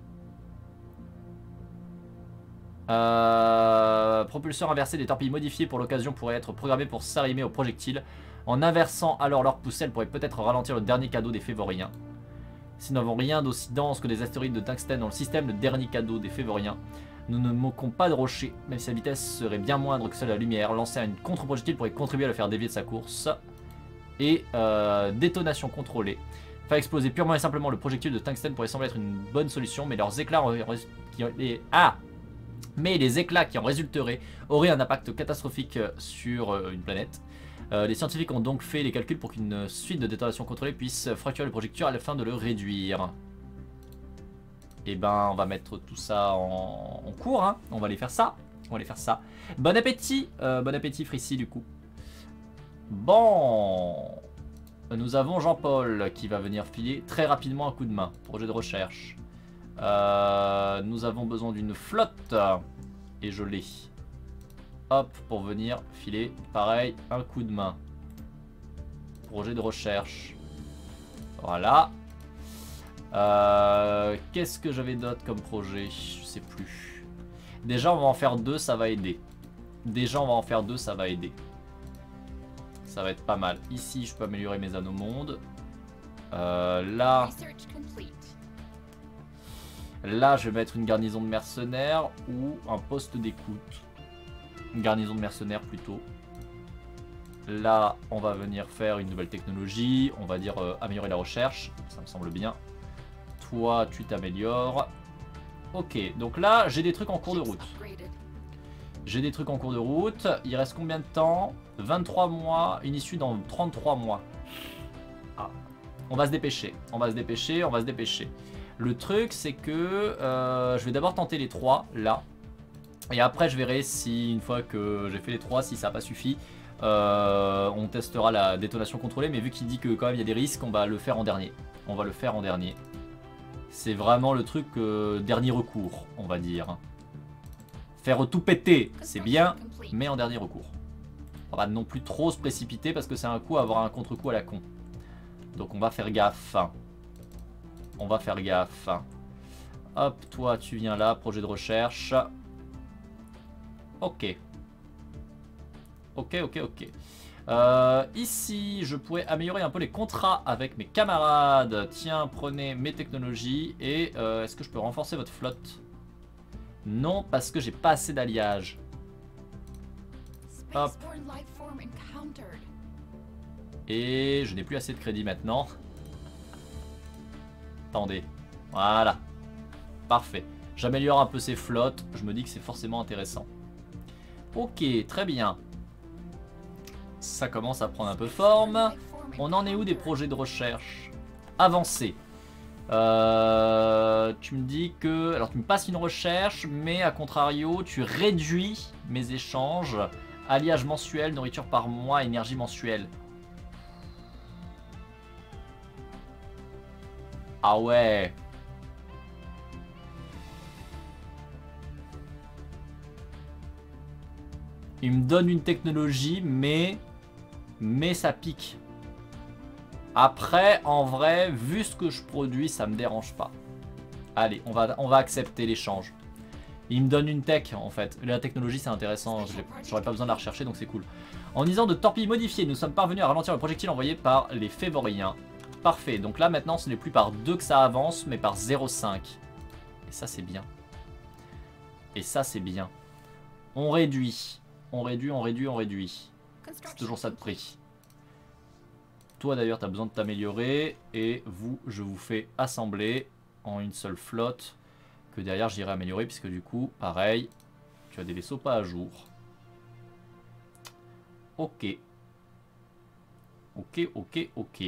Euh, propulseur inversé des torpilles modifiées pour l'occasion pourrait être programmé pour s'arrimer au projectile. En inversant alors leur poussée, elle pourrait peut-être ralentir le dernier cadeau des Févoriens. Si nous n'avons rien d'aussi dense que des astéroïdes de tungstène dans le système, le dernier cadeau des Févoriens, nous ne moquons pas de rocher, même si sa vitesse serait bien moindre que celle de la lumière. Lancer un contre-projectile pourrait contribuer à le faire dévier de sa course. Et euh, détonation contrôlée. Faire exploser purement et simplement le projectile de tungstène pourrait sembler être une bonne solution, mais leurs éclats... Qui... Ah Mais les éclats qui en résulteraient auraient un impact catastrophique sur une planète. Euh, les scientifiques ont donc fait les calculs pour qu'une suite de détonation contrôlée puisse fracturer le projectile à la fin de le réduire. Et ben on va mettre tout ça en, en cours, hein. On va aller faire ça. On va aller faire ça. Bon appétit, euh, bon appétit Frissi du coup. Bon, nous avons Jean-Paul qui va venir filer très rapidement un coup de main. Projet de recherche. Euh, nous avons besoin d'une flotte. Et je l'ai. Hop, pour venir filer, pareil, un coup de main. Projet de recherche. Voilà. Euh, Qu'est-ce que j'avais d'autre comme projet? Je sais plus. Déjà, on va en faire deux, ça va aider. Déjà, on va en faire deux, ça va aider. Ça va être pas mal. Ici, je peux améliorer mes anneaux monde. Euh, là... Là, je vais mettre une garnison de mercenaires ou un poste d'écoute. Une garnison de mercenaires plutôt. Là, on va venir faire une nouvelle technologie. On va dire euh, améliorer la recherche. Ça me semble bien. Toi, tu t'améliores. Ok, donc là, j'ai des trucs en cours de route. J'ai des trucs en cours de route. Il reste combien de temps? vingt-trois mois. Une issue dans trente-trois mois. Ah. On va se dépêcher. On va se dépêcher. On va se dépêcher. Le truc, c'est que euh, je vais d'abord tenter les trois, là. Et après, je verrai si, une fois que j'ai fait les trois, si ça n'a pas suffi, euh, on testera la détonation contrôlée. Mais vu qu'il dit que quand même il y a des risques, on va le faire en dernier. On va le faire en dernier. C'est vraiment le truc euh, dernier recours, on va dire. Faire tout péter, c'est bien, mais en dernier recours. On va non plus trop se précipiter parce que c'est un coup à avoir un contre-coup à la con. Donc on va faire gaffe. On va faire gaffe. Hop, toi tu viens là, projet de recherche. Ok. Ok, ok, ok. Euh, ici, je pourrais améliorer un peu les contrats avec mes camarades. Tiens, prenez mes technologies. Et euh, est-ce que je peux renforcer votre flotte? Non, parce que j'ai pas assez d'alliage. Hop. Et je n'ai plus assez de crédit maintenant. Attendez. Voilà. Parfait. J'améliore un peu ces flottes. Je me dis que c'est forcément intéressant. Ok, très bien. Ça commence à prendre un peu forme. On en est où des projets de recherche avancés? Euh, tu me dis que... Alors tu me passes une recherche, mais à contrario, tu réduis mes échanges. Alliage mensuel, nourriture par mois, énergie mensuelle. Ah ouais. Il me donne une technologie, mais... Mais ça pique. Après, en vrai, vu ce que je produis, ça me dérange pas. Allez, on va, on va accepter l'échange. Il me donne une tech, en fait. La technologie, c'est intéressant. J'aurais pas besoin de la rechercher, donc c'est cool. En disant de torpilles modifiées, nous sommes parvenus à ralentir le projectile envoyé par les Févoriens. Parfait. Donc là, maintenant, ce n'est plus par deux que ça avance, mais par zéro virgule cinq. Et ça, c'est bien. Et ça, c'est bien. On réduit. On réduit, on réduit, on réduit. C'est toujours ça de prix. Toi d'ailleurs tu as besoin de t'améliorer. Et vous, je vous fais assembler en une seule flotte. Que derrière j'irai améliorer. Puisque du coup, pareil, tu as des vaisseaux pas à jour. Ok. Ok, ok, ok.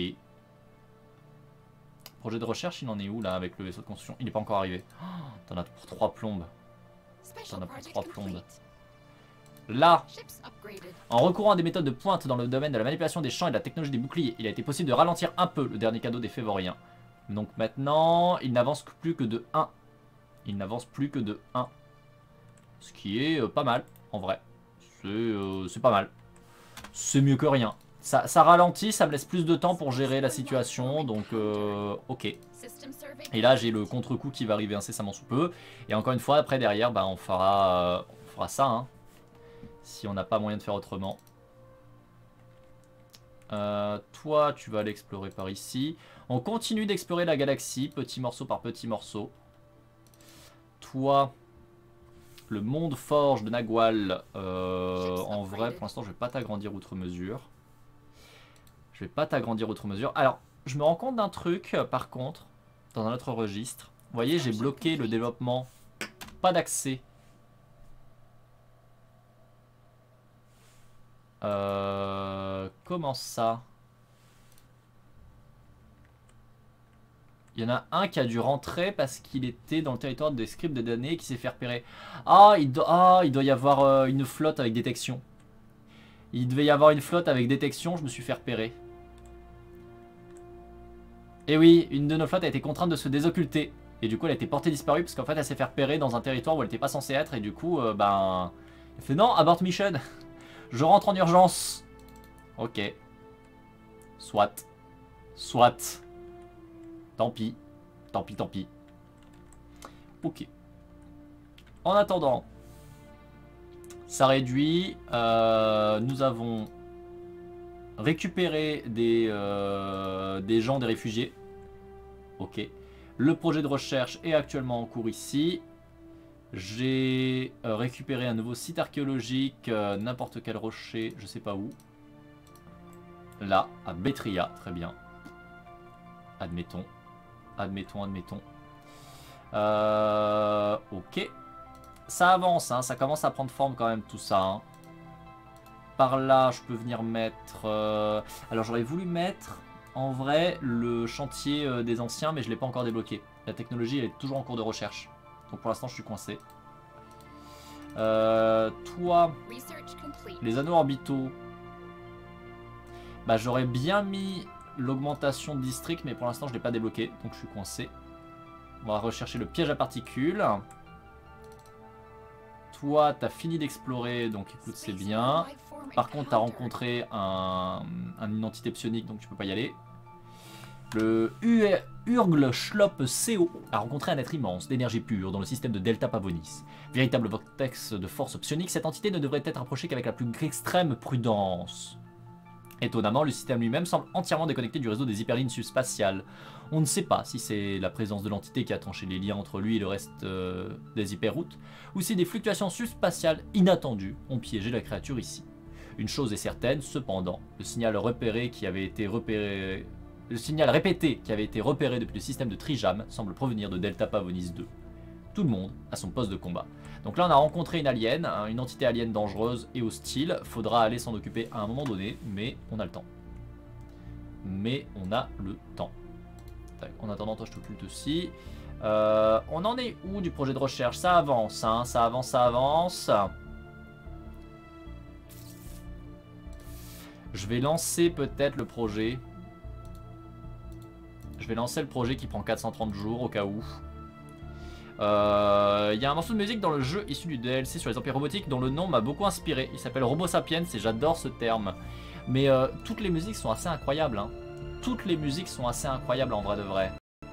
Projet de recherche, il en est où là avec le vaisseau de construction? Il n'est pas encore arrivé. Oh, t'en as pour trois plombes. T'en as pour trois plombes. Là, en recourant à des méthodes de pointe dans le domaine de la manipulation des champs et de la technologie des boucliers, il a été possible de ralentir un peu le dernier cadeau des Févoriens. Donc maintenant, il n'avance plus que de un. Il n'avance plus que de un. Ce qui est euh, pas mal, en vrai. C'est euh, pas mal. C'est mieux que rien. Ça, ça ralentit, ça me laisse plus de temps pour gérer la situation, donc euh, ok. Et là, j'ai le contre-coup qui va arriver incessamment sous peu. Et encore une fois, après, derrière, bah, on, fera, euh, on fera ça, hein. Si on n'a pas moyen de faire autrement. Euh, toi, tu vas aller explorer par ici. On continue d'explorer la galaxie, petit morceau par petit morceau. Toi, le monde forge de Nagual. Euh, en vrai, pour l'instant, je vais pas t'agrandir outre mesure. Je vais pas t'agrandir outre mesure. Alors, je me rends compte d'un truc, par contre, dans un autre registre. Vous voyez, j'ai bloqué le développement. Pas d'accès. Euh, comment ça? Il y en a un qui a dû rentrer parce qu'il était dans le territoire des scripts de damnés et qui s'est fait repérer. Ah, il, do ah, il doit y avoir euh, une flotte avec détection. Il devait y avoir une flotte avec détection, je me suis fait repérer. Et oui, une de nos flottes a été contrainte de se désocculter. Et du coup, elle a été portée disparue parce qu'en fait, elle s'est fait repérer dans un territoire où elle n'était pas censée être. Et du coup, euh, ben... elle fait non, abort mission. Je rentre en urgence. Ok. Soit. Soit. Tant pis. Tant pis, tant pis. Ok. En attendant, ça réduit. Euh, nous avons récupéré des, euh, des gens, des réfugiés. Ok. Le projet de recherche est actuellement en cours ici. J'ai euh, récupéré un nouveau site archéologique, euh, n'importe quel rocher, je sais pas où. Là, à Bétria, très bien. Admettons. Admettons, admettons. Euh, ok. Ça avance, hein, ça commence à prendre forme quand même tout ça. Hein. Par là, je peux venir mettre... Euh... Alors j'aurais voulu mettre, en vrai, le chantier euh, des anciens, mais je ne l'ai pas encore débloqué. La technologie, elle est toujours en cours de recherche. Donc pour l'instant, je suis coincé. Euh, toi, les anneaux orbitaux. Bah, j'aurais bien mis l'augmentation de district, mais pour l'instant, je ne l'ai pas débloqué. Donc je suis coincé. On va rechercher le piège à particules. Toi, tu as fini d'explorer, donc écoute, c'est bien. Par contre, tu as rencontré un, un, une entité psionique, donc tu peux pas y aller. Le Urgle Schlop C O a rencontré un être immense d'énergie pure dans le système de Delta Pavonis. Véritable vortex de force psionique, cette entité ne devrait être approchée qu'avec la plus extrême prudence. Étonnamment, le système lui-même semble entièrement déconnecté du réseau des hyperlignes subspatiales. On ne sait pas si c'est la présence de l'entité qui a tranché les liens entre lui et le reste euh, des hyperroutes, ou si des fluctuations subspatiales inattendues ont piégé la créature ici. Une chose est certaine, cependant, le signal repéré qui avait été repéré... Le signal répété qui avait été repéré depuis le système de Trijam semble provenir de Delta Pavonis deux. Tout le monde a son poste de combat. Donc là on a rencontré une alien, une entité alien dangereuse et hostile. Faudra aller s'en occuper à un moment donné, mais on a le temps. Mais on a le temps. Tac. En attendant, toi je t'occulte aussi. Euh, on en est où du projet de recherche? Ça avance, hein, ça avance, ça avance. Je vais lancer peut-être le projet. Je vais lancer le projet qui prend quatre cent trente jours au cas où. Il euh, y a un morceau de musique dans le jeu issu du D L C sur les empires robotiques dont le nom m'a beaucoup inspiré. Il s'appelle Robo Sapiens et j'adore ce terme. Mais euh, toutes les musiques sont assez incroyables. Hein. Toutes les musiques sont assez incroyables en vrai de vrai.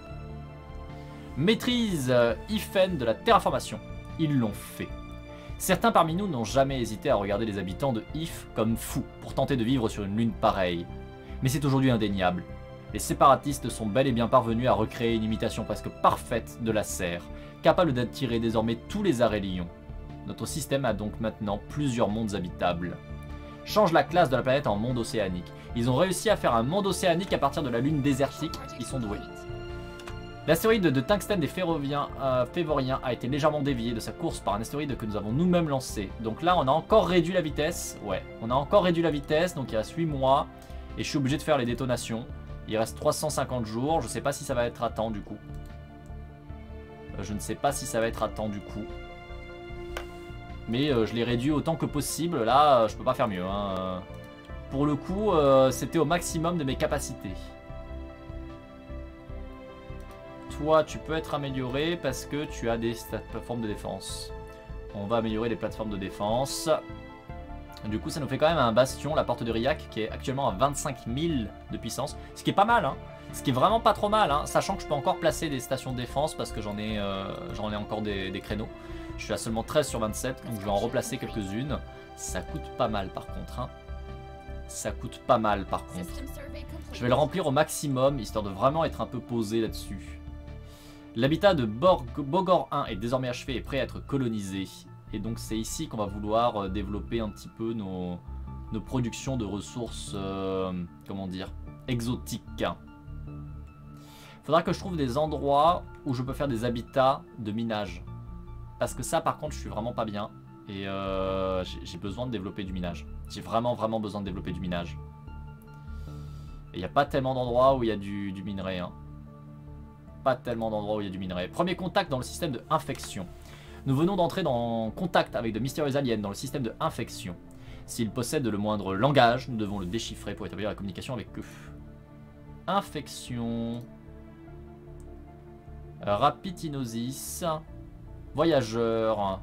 Maîtrise euh, Ifen de la terraformation. Ils l'ont fait. Certains parmi nous n'ont jamais hésité à regarder les habitants de If comme fous pour tenter de vivre sur une lune pareille. Mais c'est aujourd'hui indéniable. Les séparatistes sont bel et bien parvenus à recréer une imitation presque parfaite de la Serre, capable d'attirer désormais tous les Arélions. Notre système a donc maintenant plusieurs mondes habitables. Change la classe de la planète en monde océanique. Ils ont réussi à faire un monde océanique à partir de la lune désertique. Ils sont doués. L'astéroïde de tungstène des Févoriens, euh, Févoriens a été légèrement dévié de sa course par un astéroïde que nous avons nous-mêmes lancé. Donc là, on a encore réduit la vitesse. Ouais, on a encore réduit la vitesse, donc il reste huit mois. Et je suis obligé de faire les détonations. Il reste trois cent cinquante jours. Je ne sais pas si ça va être à temps du coup. Euh, je ne sais pas si ça va être à temps du coup. Mais euh, je l'ai réduit autant que possible. Là, euh, je peux pas faire mieux. Hein. Pour le coup, euh, c'était au maximum de mes capacités. Toi, tu peux être amélioré parce que tu as des plateformes de défense. On va améliorer les plateformes de défense. Du coup, ça nous fait quand même un bastion, la porte de Riac, qui est actuellement à vingt-cinq mille de puissance. Ce qui est pas mal, hein. Ce qui est vraiment pas trop mal, hein. Sachant que je peux encore placer des stations de défense parce que j'en ai, euh, j'en ai encore des, des créneaux. Je suis à seulement treize sur vingt-sept, donc je vais en replacer quelques-unes. Ça coûte pas mal par contre. Hein. Ça coûte pas mal par contre. Je vais le remplir au maximum, histoire de vraiment être un peu posé là-dessus. L'habitat de Borg, Bogor un est désormais achevé et prêt à être colonisé. Et donc c'est ici qu'on va vouloir développer un petit peu nos, nos productions de ressources, euh, comment dire, exotiques. Il faudra que je trouve des endroits où je peux faire des habitats de minage. Parce que ça par contre je suis vraiment pas bien. Et euh, j'ai besoin de développer du minage. J'ai vraiment vraiment besoin de développer du minage. Et il n'y a pas tellement d'endroits où il y a du, du minerai. Hein. Pas tellement d'endroits où il y a du minerai. Premier contact dans le système de infection. Nous venons d'entrer en contact avec de mystérieux aliens dans le système de infection. S'ils possèdent le moindre langage, nous devons le déchiffrer pour établir la communication avec eux. Infection. Rapitinosis. Voyageur.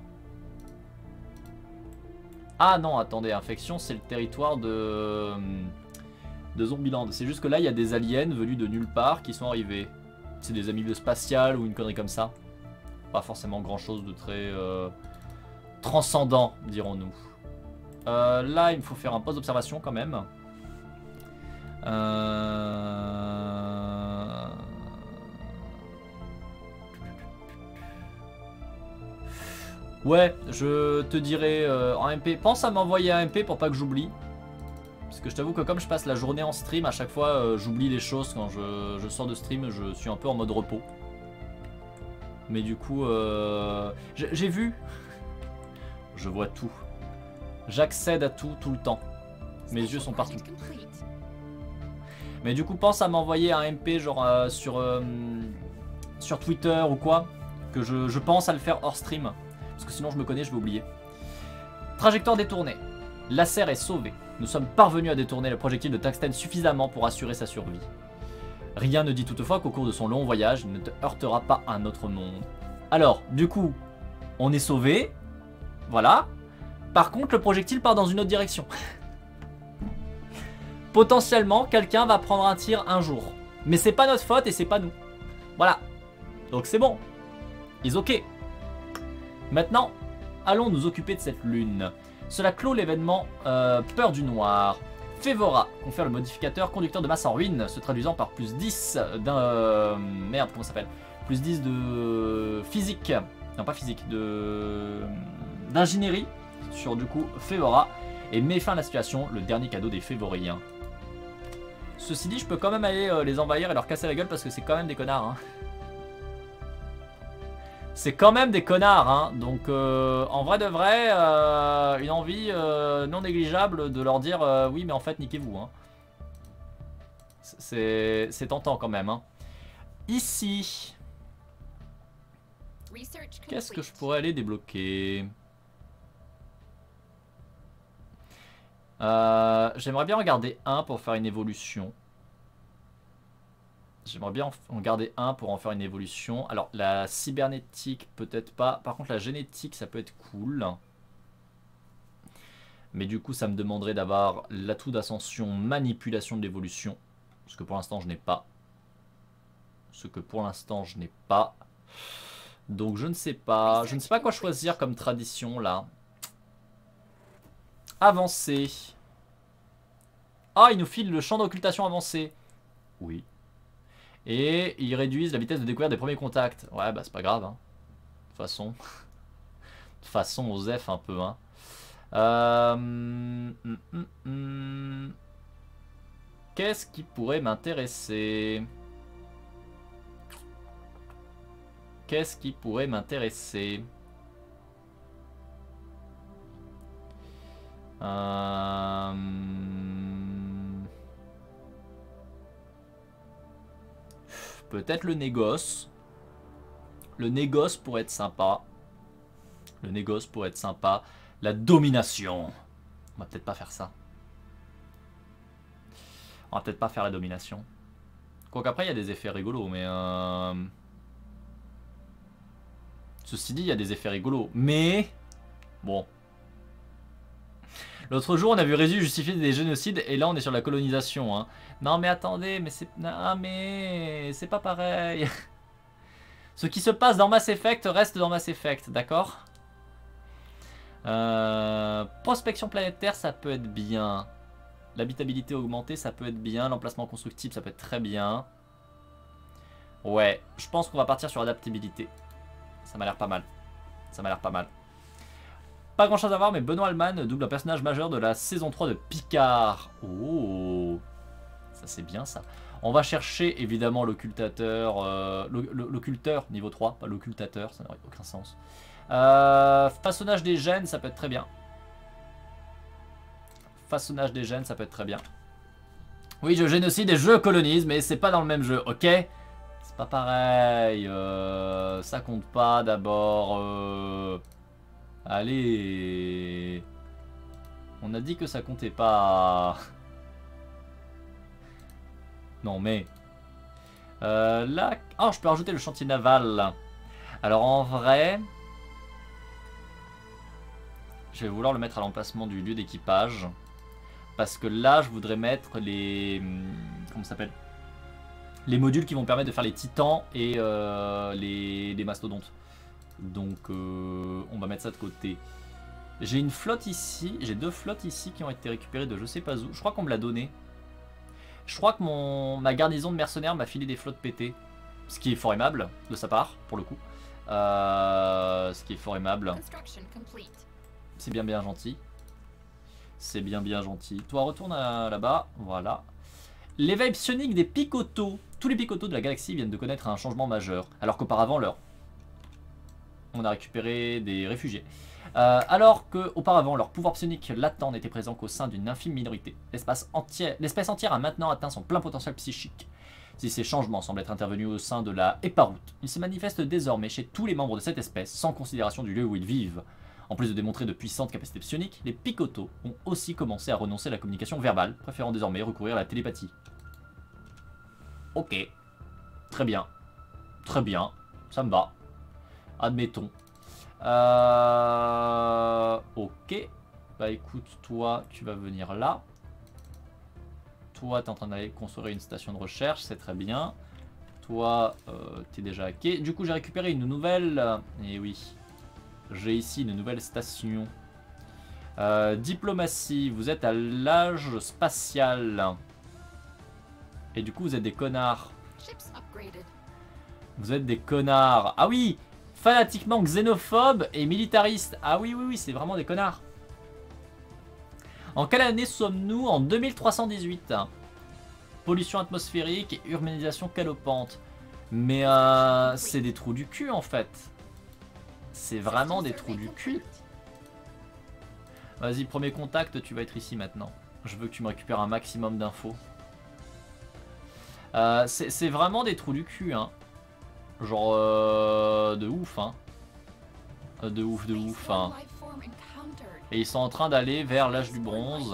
Ah non, attendez, infection, c'est le territoire de, de Zombieland. C'est juste que là, il y a des aliens venus de nulle part qui sont arrivés. C'est des amis spatiales ou une connerie comme ça. Pas forcément grand chose de très euh, transcendant, dirons-nous. Euh, là, il me faut faire un poste d'observation quand même. Euh... Ouais, je te dirais euh, en M P. Pense à m'envoyer un M P pour pas que j'oublie. Parce que je t'avoue que comme je passe la journée en stream, à chaque fois euh, j'oublie les choses quand je, je sors de stream, je suis un peu en mode repos. Mais du coup, euh, j'ai vu. Je vois tout. J'accède à tout, tout le temps. Mes yeux sont partout. Mais du coup, pense à m'envoyer un M P genre euh, sur, euh, sur Twitter ou quoi. Que je, je pense à le faire hors stream. Parce que sinon je me connais, je vais oublier. Trajectoire détournée. La Serre est sauvée. Nous sommes parvenus à détourner le projectile de tungstène suffisamment pour assurer sa survie. Rien ne dit toutefois qu'au cours de son long voyage, il ne te heurtera pas à un autre monde. Alors, du coup, on est sauvé. Voilà. Par contre, le projectile part dans une autre direction. Potentiellement, quelqu'un va prendre un tir un jour. Mais c'est pas notre faute et c'est pas nous. Voilà. Donc c'est bon. Is ok. Maintenant, allons nous occuper de cette lune. Cela clôt l'événement euh, Peur du Noir. Févora confère le modificateur conducteur de masse en ruine, se traduisant par plus dix d'un... Euh, merde, comment ça s'appelle? Plus dix de physique. Non, pas physique, de... d'ingénierie sur du coup Févora. Et met fin à la situation, le dernier cadeau des Févoriens. Ceci dit, je peux quand même aller euh, les envahir et leur casser la gueule parce que c'est quand même des connards. Hein. C'est quand même des connards, hein. Donc euh, en vrai de vrai, euh, une envie euh, non négligeable de leur dire euh, oui mais en fait niquez-vous. Hein. C'est tentant quand même. Hein. ici. Qu'est-ce que je pourrais aller débloquer? euh, J'aimerais bien en garder un pour faire une évolution. J'aimerais bien en garder un pour en faire une évolution. Alors la cybernétique peut-être pas. Par contre la génétique ça peut être cool. Mais du coup ça me demanderait d'avoir l'atout d'ascension manipulation de l'évolution. Ce que pour l'instant je n'ai pas. Ce que pour l'instant je n'ai pas. Donc je ne sais pas. Je ne sais pas quoi choisir comme tradition là. Avancer. Ah, il nous file le champ d'occultation avancé. Oui. Et ils réduisent la vitesse de découverte des premiers contacts. Ouais, bah c'est pas grave. Hein. De toute façon. De toute façon, aux F un peu. Hein. Euh... Hum, hum, hum. Qu'est-ce qui pourrait m'intéresser? Qu'est-ce qui pourrait m'intéresser? euh... Peut-être le négoce. Le négoce pourrait être sympa. Le négoce pourrait être sympa. La domination. On va peut-être pas faire ça. On va peut-être pas faire la domination. Quoique après il y a des effets rigolos, mais... Euh... Ceci dit, il y a des effets rigolos. Mais... Bon. L'autre jour, on a vu Résu justifier des génocides, et là on est sur la colonisation. Hein. Non mais attendez, mais c'est... Ah mais... C'est pas pareil. Ce qui se passe dans Mass Effect reste dans Mass Effect, d'accord? euh... Prospection planétaire, ça peut être bien. L'habitabilité augmentée, ça peut être bien. L'emplacement constructible, ça peut être très bien. Ouais, je pense qu'on va partir sur adaptabilité. Ça m'a l'air pas mal. Ça m'a l'air pas mal. Pas grand chose à voir, mais Benoît Alman double un personnage majeur de la saison trois de Picard. Oh, ça c'est bien ça. On va chercher évidemment l'occultateur. Euh, l'occulteur niveau trois, pas l'occultateur, ça n'aurait aucun sens. Euh, façonnage des gènes, ça peut être très bien. Façonnage des gènes, ça peut être très bien. Oui, je génocide et je colonise, mais c'est pas dans le même jeu, ok? C'est pas pareil. Euh, ça compte pas d'abord. Euh... Allez. On a dit que ça comptait pas. Non mais. Euh, là. Oh, je peux rajouter le chantier naval. Alors en vrai. Je vais vouloir le mettre à l'emplacement du lieu d'équipage. Parce que là, je voudrais mettre les... Comment ça s'appelle? Les modules qui vont permettre de faire les titans et euh, les, les mastodontes. Donc, euh, on va mettre ça de côté. J'ai une flotte ici. J'ai deux flottes ici qui ont été récupérées de je sais pas où. Je crois qu'on me l'a donné. Je crois que mon, ma garnison de mercenaires m'a filé des flottes pétées. Ce qui est fort aimable de sa part, pour le coup. Euh, ce qui est fort aimable. C'est bien bien gentil. C'est bien bien gentil. Toi, retourne là-bas. Voilà. L'éveil psionique des picotos. Tous les picotos de la galaxie viennent de connaître un changement majeur. Alors qu'auparavant, leur... On a récupéré des réfugiés. Euh, alors qu'auparavant, leur pouvoir psionique latent n'était présent qu'au sein d'une infime minorité. L'espèce entière, l'espèce entière a maintenant atteint son plein potentiel psychique. Si ces changements semblent être intervenus au sein de la Éparoute, ils se manifestent désormais chez tous les membres de cette espèce, sans considération du lieu où ils vivent. En plus de démontrer de puissantes capacités psioniques, les picotos ont aussi commencé à renoncer à la communication verbale, préférant désormais recourir à la télépathie. Ok. Très bien. Très bien. Ça me va. Admettons. Euh... Ok. Bah écoute, toi, tu vas venir là. Toi, tu es en train d'aller construire une station de recherche, c'est très bien. Toi, euh, tu es déjà hacké. Du coup, j'ai récupéré une nouvelle... Eh oui. J'ai ici une nouvelle station. Euh, diplomatie, vous êtes à l'âge spatial. Et du coup, vous êtes des connards. Vous êtes des connards. Ah oui, fanatiquement xénophobes et militaristes. Ah oui, oui, oui, c'est vraiment des connards. En quelle année sommes-nous? En deux mille trois cent dix-huit. Pollution atmosphérique et urbanisation galopante. Mais euh, c'est des trous du cul en fait. C'est vraiment des trous du cul. Vas-y, premier contact, tu vas être ici maintenant. Je veux que tu me récupères un maximum d'infos. Euh, c'est vraiment des trous du cul, hein. Genre, euh, de ouf, hein. De ouf, de ouf, hein. Et ils sont en train d'aller vers l'âge du bronze.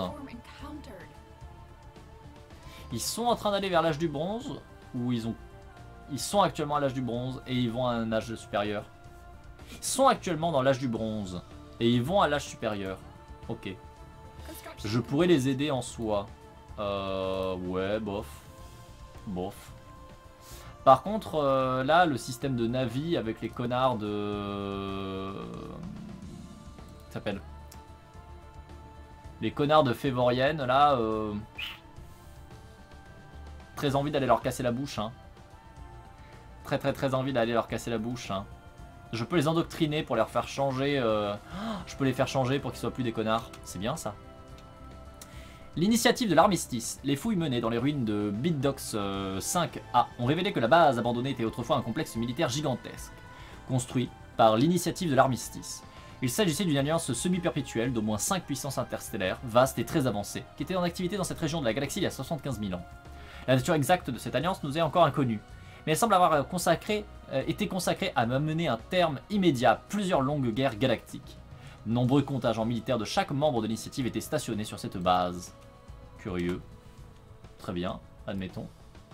Ils sont en train d'aller vers l'âge du bronze ou ils ont... Ils sont actuellement à l'âge du bronze et ils vont à un âge supérieur. Ils sont actuellement dans l'âge du bronze et ils vont à l'âge supérieur. Ok. Je pourrais les aider en soi. Euh, ouais, bof. Bof. Par contre, euh, là, le système de Navi avec les connards de... Ça s'appelle... Les connards de Févorienne, là... Euh... Très envie d'aller leur casser la bouche, hein. Très très très envie d'aller leur casser la bouche, hein. Je peux les endoctriner pour leur faire changer... Euh... Je peux les faire changer pour qu'ils soient plus des connards. C'est bien, ça. L'initiative de l'armistice. Les fouilles menées dans les ruines de Bitdox euh, cinq A ont révélé que la base abandonnée était autrefois un complexe militaire gigantesque, construit par l'initiative de l'armistice. Il s'agissait d'une alliance semi-perpétuelle d'au moins cinq puissances interstellaires, vastes et très avancées, qui étaient en activité dans cette région de la galaxie il y a soixante-quinze mille ans. La nature exacte de cette alliance nous est encore inconnue, mais elle semble avoir consacré, euh, été consacrée à mener un terme immédiat à plusieurs longues guerres galactiques. De nombreux contingents militaires de chaque membre de l'initiative étaient stationnés sur cette base. Curieux. Très bien, admettons.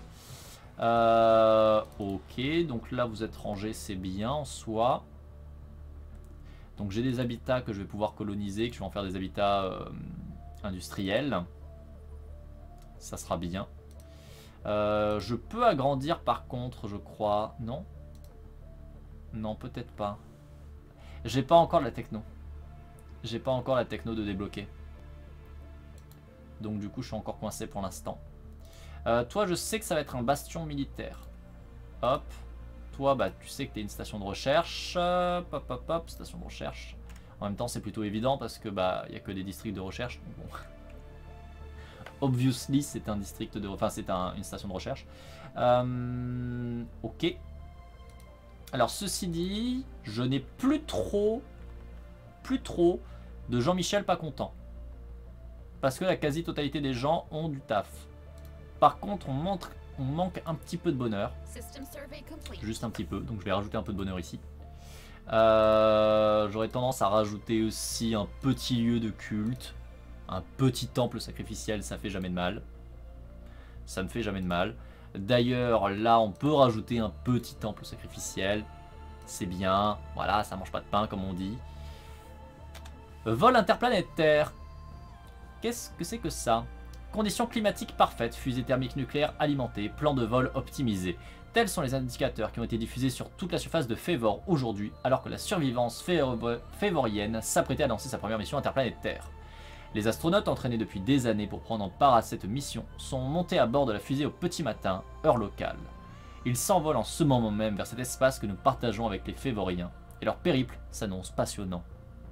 Euh, ok, donc là vous êtes rangés, c'est bien en soi. Donc j'ai des habitats que je vais pouvoir coloniser, que je vais en faire des habitats euh, industriels. Ça sera bien. Euh, je peux agrandir par contre, je crois. Non? Non, peut-être pas. J'ai pas encore la techno. J'ai pas encore la techno de débloquer. Donc du coup je suis encore coincé pour l'instant. Euh, toi je sais que ça va être un bastion militaire. Hop. Toi bah tu sais que t'es une station de recherche. Hop hop hop hop, station de recherche. En même temps c'est plutôt évident parce que bah il n'y a que des districts de recherche. Donc bon. Obviously c'est un district de... Enfin c'est un, une station de recherche. Euh, ok. Alors ceci dit, je n'ai plus trop... Plus trop de Jean-Michel pas content. Parce que la quasi-totalité des gens ont du taf. Par contre, on, montre, on manque un petit peu de bonheur. Juste un petit peu, donc je vais rajouter un peu de bonheur ici. Euh, J'aurais tendance à rajouter aussi un petit lieu de culte. Un petit temple sacrificiel, ça fait jamais de mal. Ça ne fait jamais de mal. D'ailleurs, là, on peut rajouter un petit temple sacrificiel. C'est bien. Voilà, ça mange pas de pain, comme on dit. Vol interplanétaire. Qu'est-ce que c'est que ça? Conditions climatiques parfaites, fusée thermique nucléaire alimentée, plan de vol optimisé. Tels sont les indicateurs qui ont été diffusés sur toute la surface de Févor aujourd'hui, alors que la survivance févorienne s'apprêtait à lancer sa première mission interplanétaire. Les astronautes entraînés depuis des années pour prendre part à cette mission sont montés à bord de la fusée au petit matin, heure locale. Ils s'envolent en ce moment même vers cet espace que nous partageons avec les Févoriens, et leur périple s'annonce passionnant.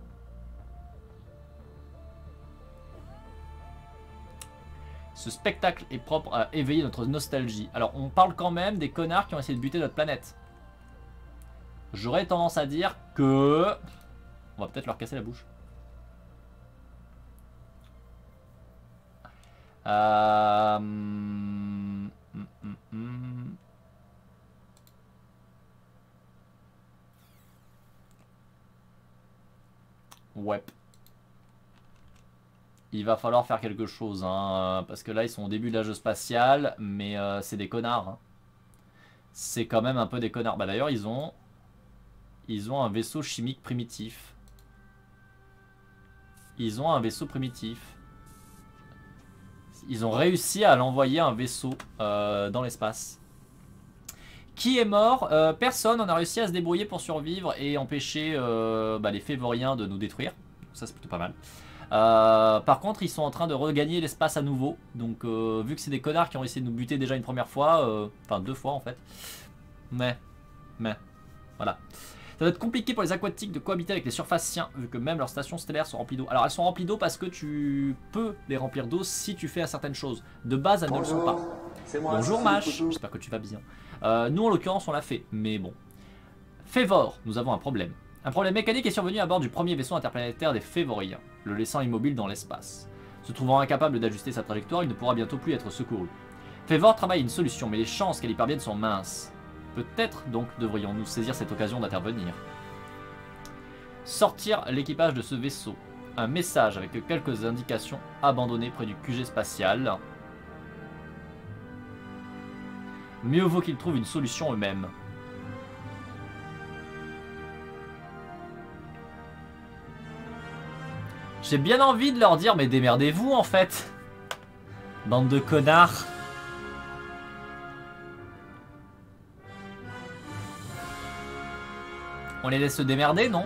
Ce spectacle est propre à éveiller notre nostalgie. Alors, on parle quand même des connards qui ont essayé de buter notre planète. J'aurais tendance à dire que... On va peut-être leur casser la bouche. Euh... Hum, hum, hum. Ouais. Il va falloir faire quelque chose, hein, parce que là ils sont au début de l'âge spatial, mais euh, c'est des connards. Hein. C'est quand même un peu des connards. Bah d'ailleurs ils ont, ils ont un vaisseau chimique primitif. Ils ont un vaisseau primitif. Ils ont réussi à l'envoyer un vaisseau euh, dans l'espace. Qui est mort? euh, Personne. On a réussi à se débrouiller pour survivre et empêcher euh, bah, les Févoriens de nous détruire. Ça c'est plutôt pas mal. Euh, par contre ils sont en train de regagner l'espace à nouveau. Donc euh, vu que c'est des connards qui ont essayé de nous buter déjà une première fois, euh, enfin deux fois en fait. Mais, mais, voilà. Ça va être compliqué pour les aquatiques de cohabiter avec les surfaciens, vu que même leurs stations stellaires sont remplies d'eau. Alors elles sont remplies d'eau parce que tu peux les remplir d'eau si tu fais certaines choses. De base elles Bonjour. ne le sont pas. Moi, Bonjour Mash, j'espère que tu vas bien. Euh, nous en l'occurrence on l'a fait, mais bon. Févor, nous avons un problème. Un problème mécanique est survenu à bord du premier vaisseau interplanétaire des Févoriens, le laissant immobile dans l'espace. Se trouvant incapable d'ajuster sa trajectoire, il ne pourra bientôt plus être secouru. Févor travaille une solution, mais les chances qu'elle y parvienne sont minces. Peut-être donc devrions-nous saisir cette occasion d'intervenir. Sortir l'équipage de ce vaisseau. Un message avec quelques indications abandonnées près du Q G spatial. Mieux vaut qu'ils trouvent une solution eux-mêmes. J'ai bien envie de leur dire, mais démerdez-vous en fait. Bande de connards. On les laisse se démerder, non?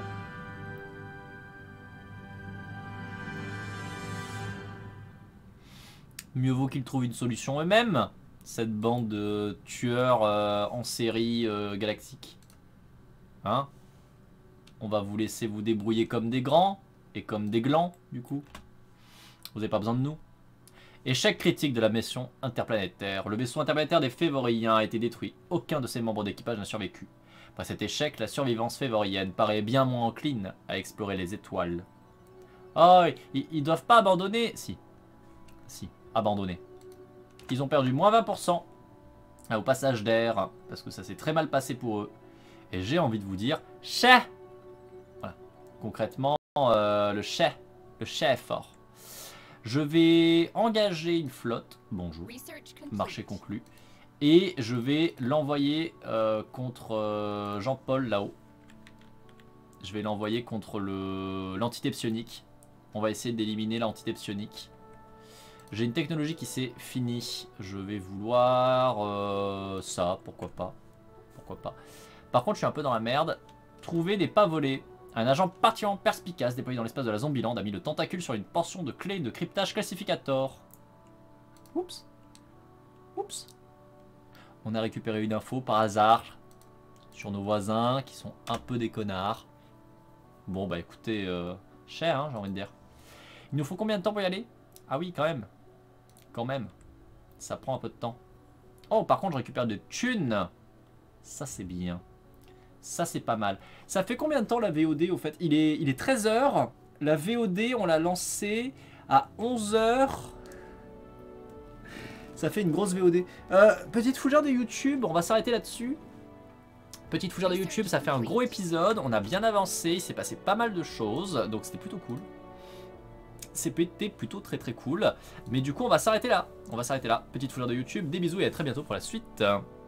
Mieux vaut qu'ils trouvent une solution eux-mêmes. Cette bande de tueurs euh, en série euh, galactique. Hein? On va vous laisser vous débrouiller comme des grands. Et comme des glands, du coup. Vous n'avez pas besoin de nous. Échec critique de la mission interplanétaire. Le vaisseau interplanétaire des Févoriens a été détruit. Aucun de ses membres d'équipage n'a survécu. Après cet échec, la survivance févorienne paraît bien moins encline à explorer les étoiles. Oh, ils, ils doivent pas abandonner. Si. Si, abandonner. Ils ont perdu moins vingt pour cent au passage d'air. Parce que ça s'est très mal passé pour eux. Et j'ai envie de vous dire, chais. Voilà. Concrètement, euh, le chais. Le chais est fort. Je vais engager une flotte. Bonjour. Marché conclu. Et je vais l'envoyer euh, contre euh, Jean-Paul là-haut. Je vais l'envoyer contre le l'entité psionique. On va essayer d'éliminer l'entité psionique. J'ai une technologie qui s'est finie. Je vais vouloir euh, ça, pourquoi pas. Pourquoi pas. Par contre, je suis un peu dans la merde. Trouver des pas volés. Un agent particulièrement perspicace déployé dans l'espace de la Zombieland a mis le tentacule sur une portion de clé de cryptage classificator. Oups. Oups. On a récupéré une info par hasard sur nos voisins qui sont un peu des connards. Bon bah écoutez, euh, cher hein, j'ai envie de dire. Il nous faut combien de temps pour y aller? Ah oui quand même. Quand même. Ça prend un peu de temps. Oh par contre je récupère de thunes. Ça c'est bien. Ça c'est pas mal. Ça fait combien de temps la V O D au fait? Il est, il est treize heures. La V O D on l'a lancée à onze heures. Ça fait une grosse V O D. Euh, petite fougère de YouTube, on va s'arrêter là-dessus. Petite fougère de YouTube, ça fait un gros épisode. On a bien avancé, il s'est passé pas mal de choses. Donc c'était plutôt cool. C'était plutôt très très cool. Mais du coup on va s'arrêter là. On va s'arrêter là. Petite fougère de YouTube, des bisous et à très bientôt pour la suite.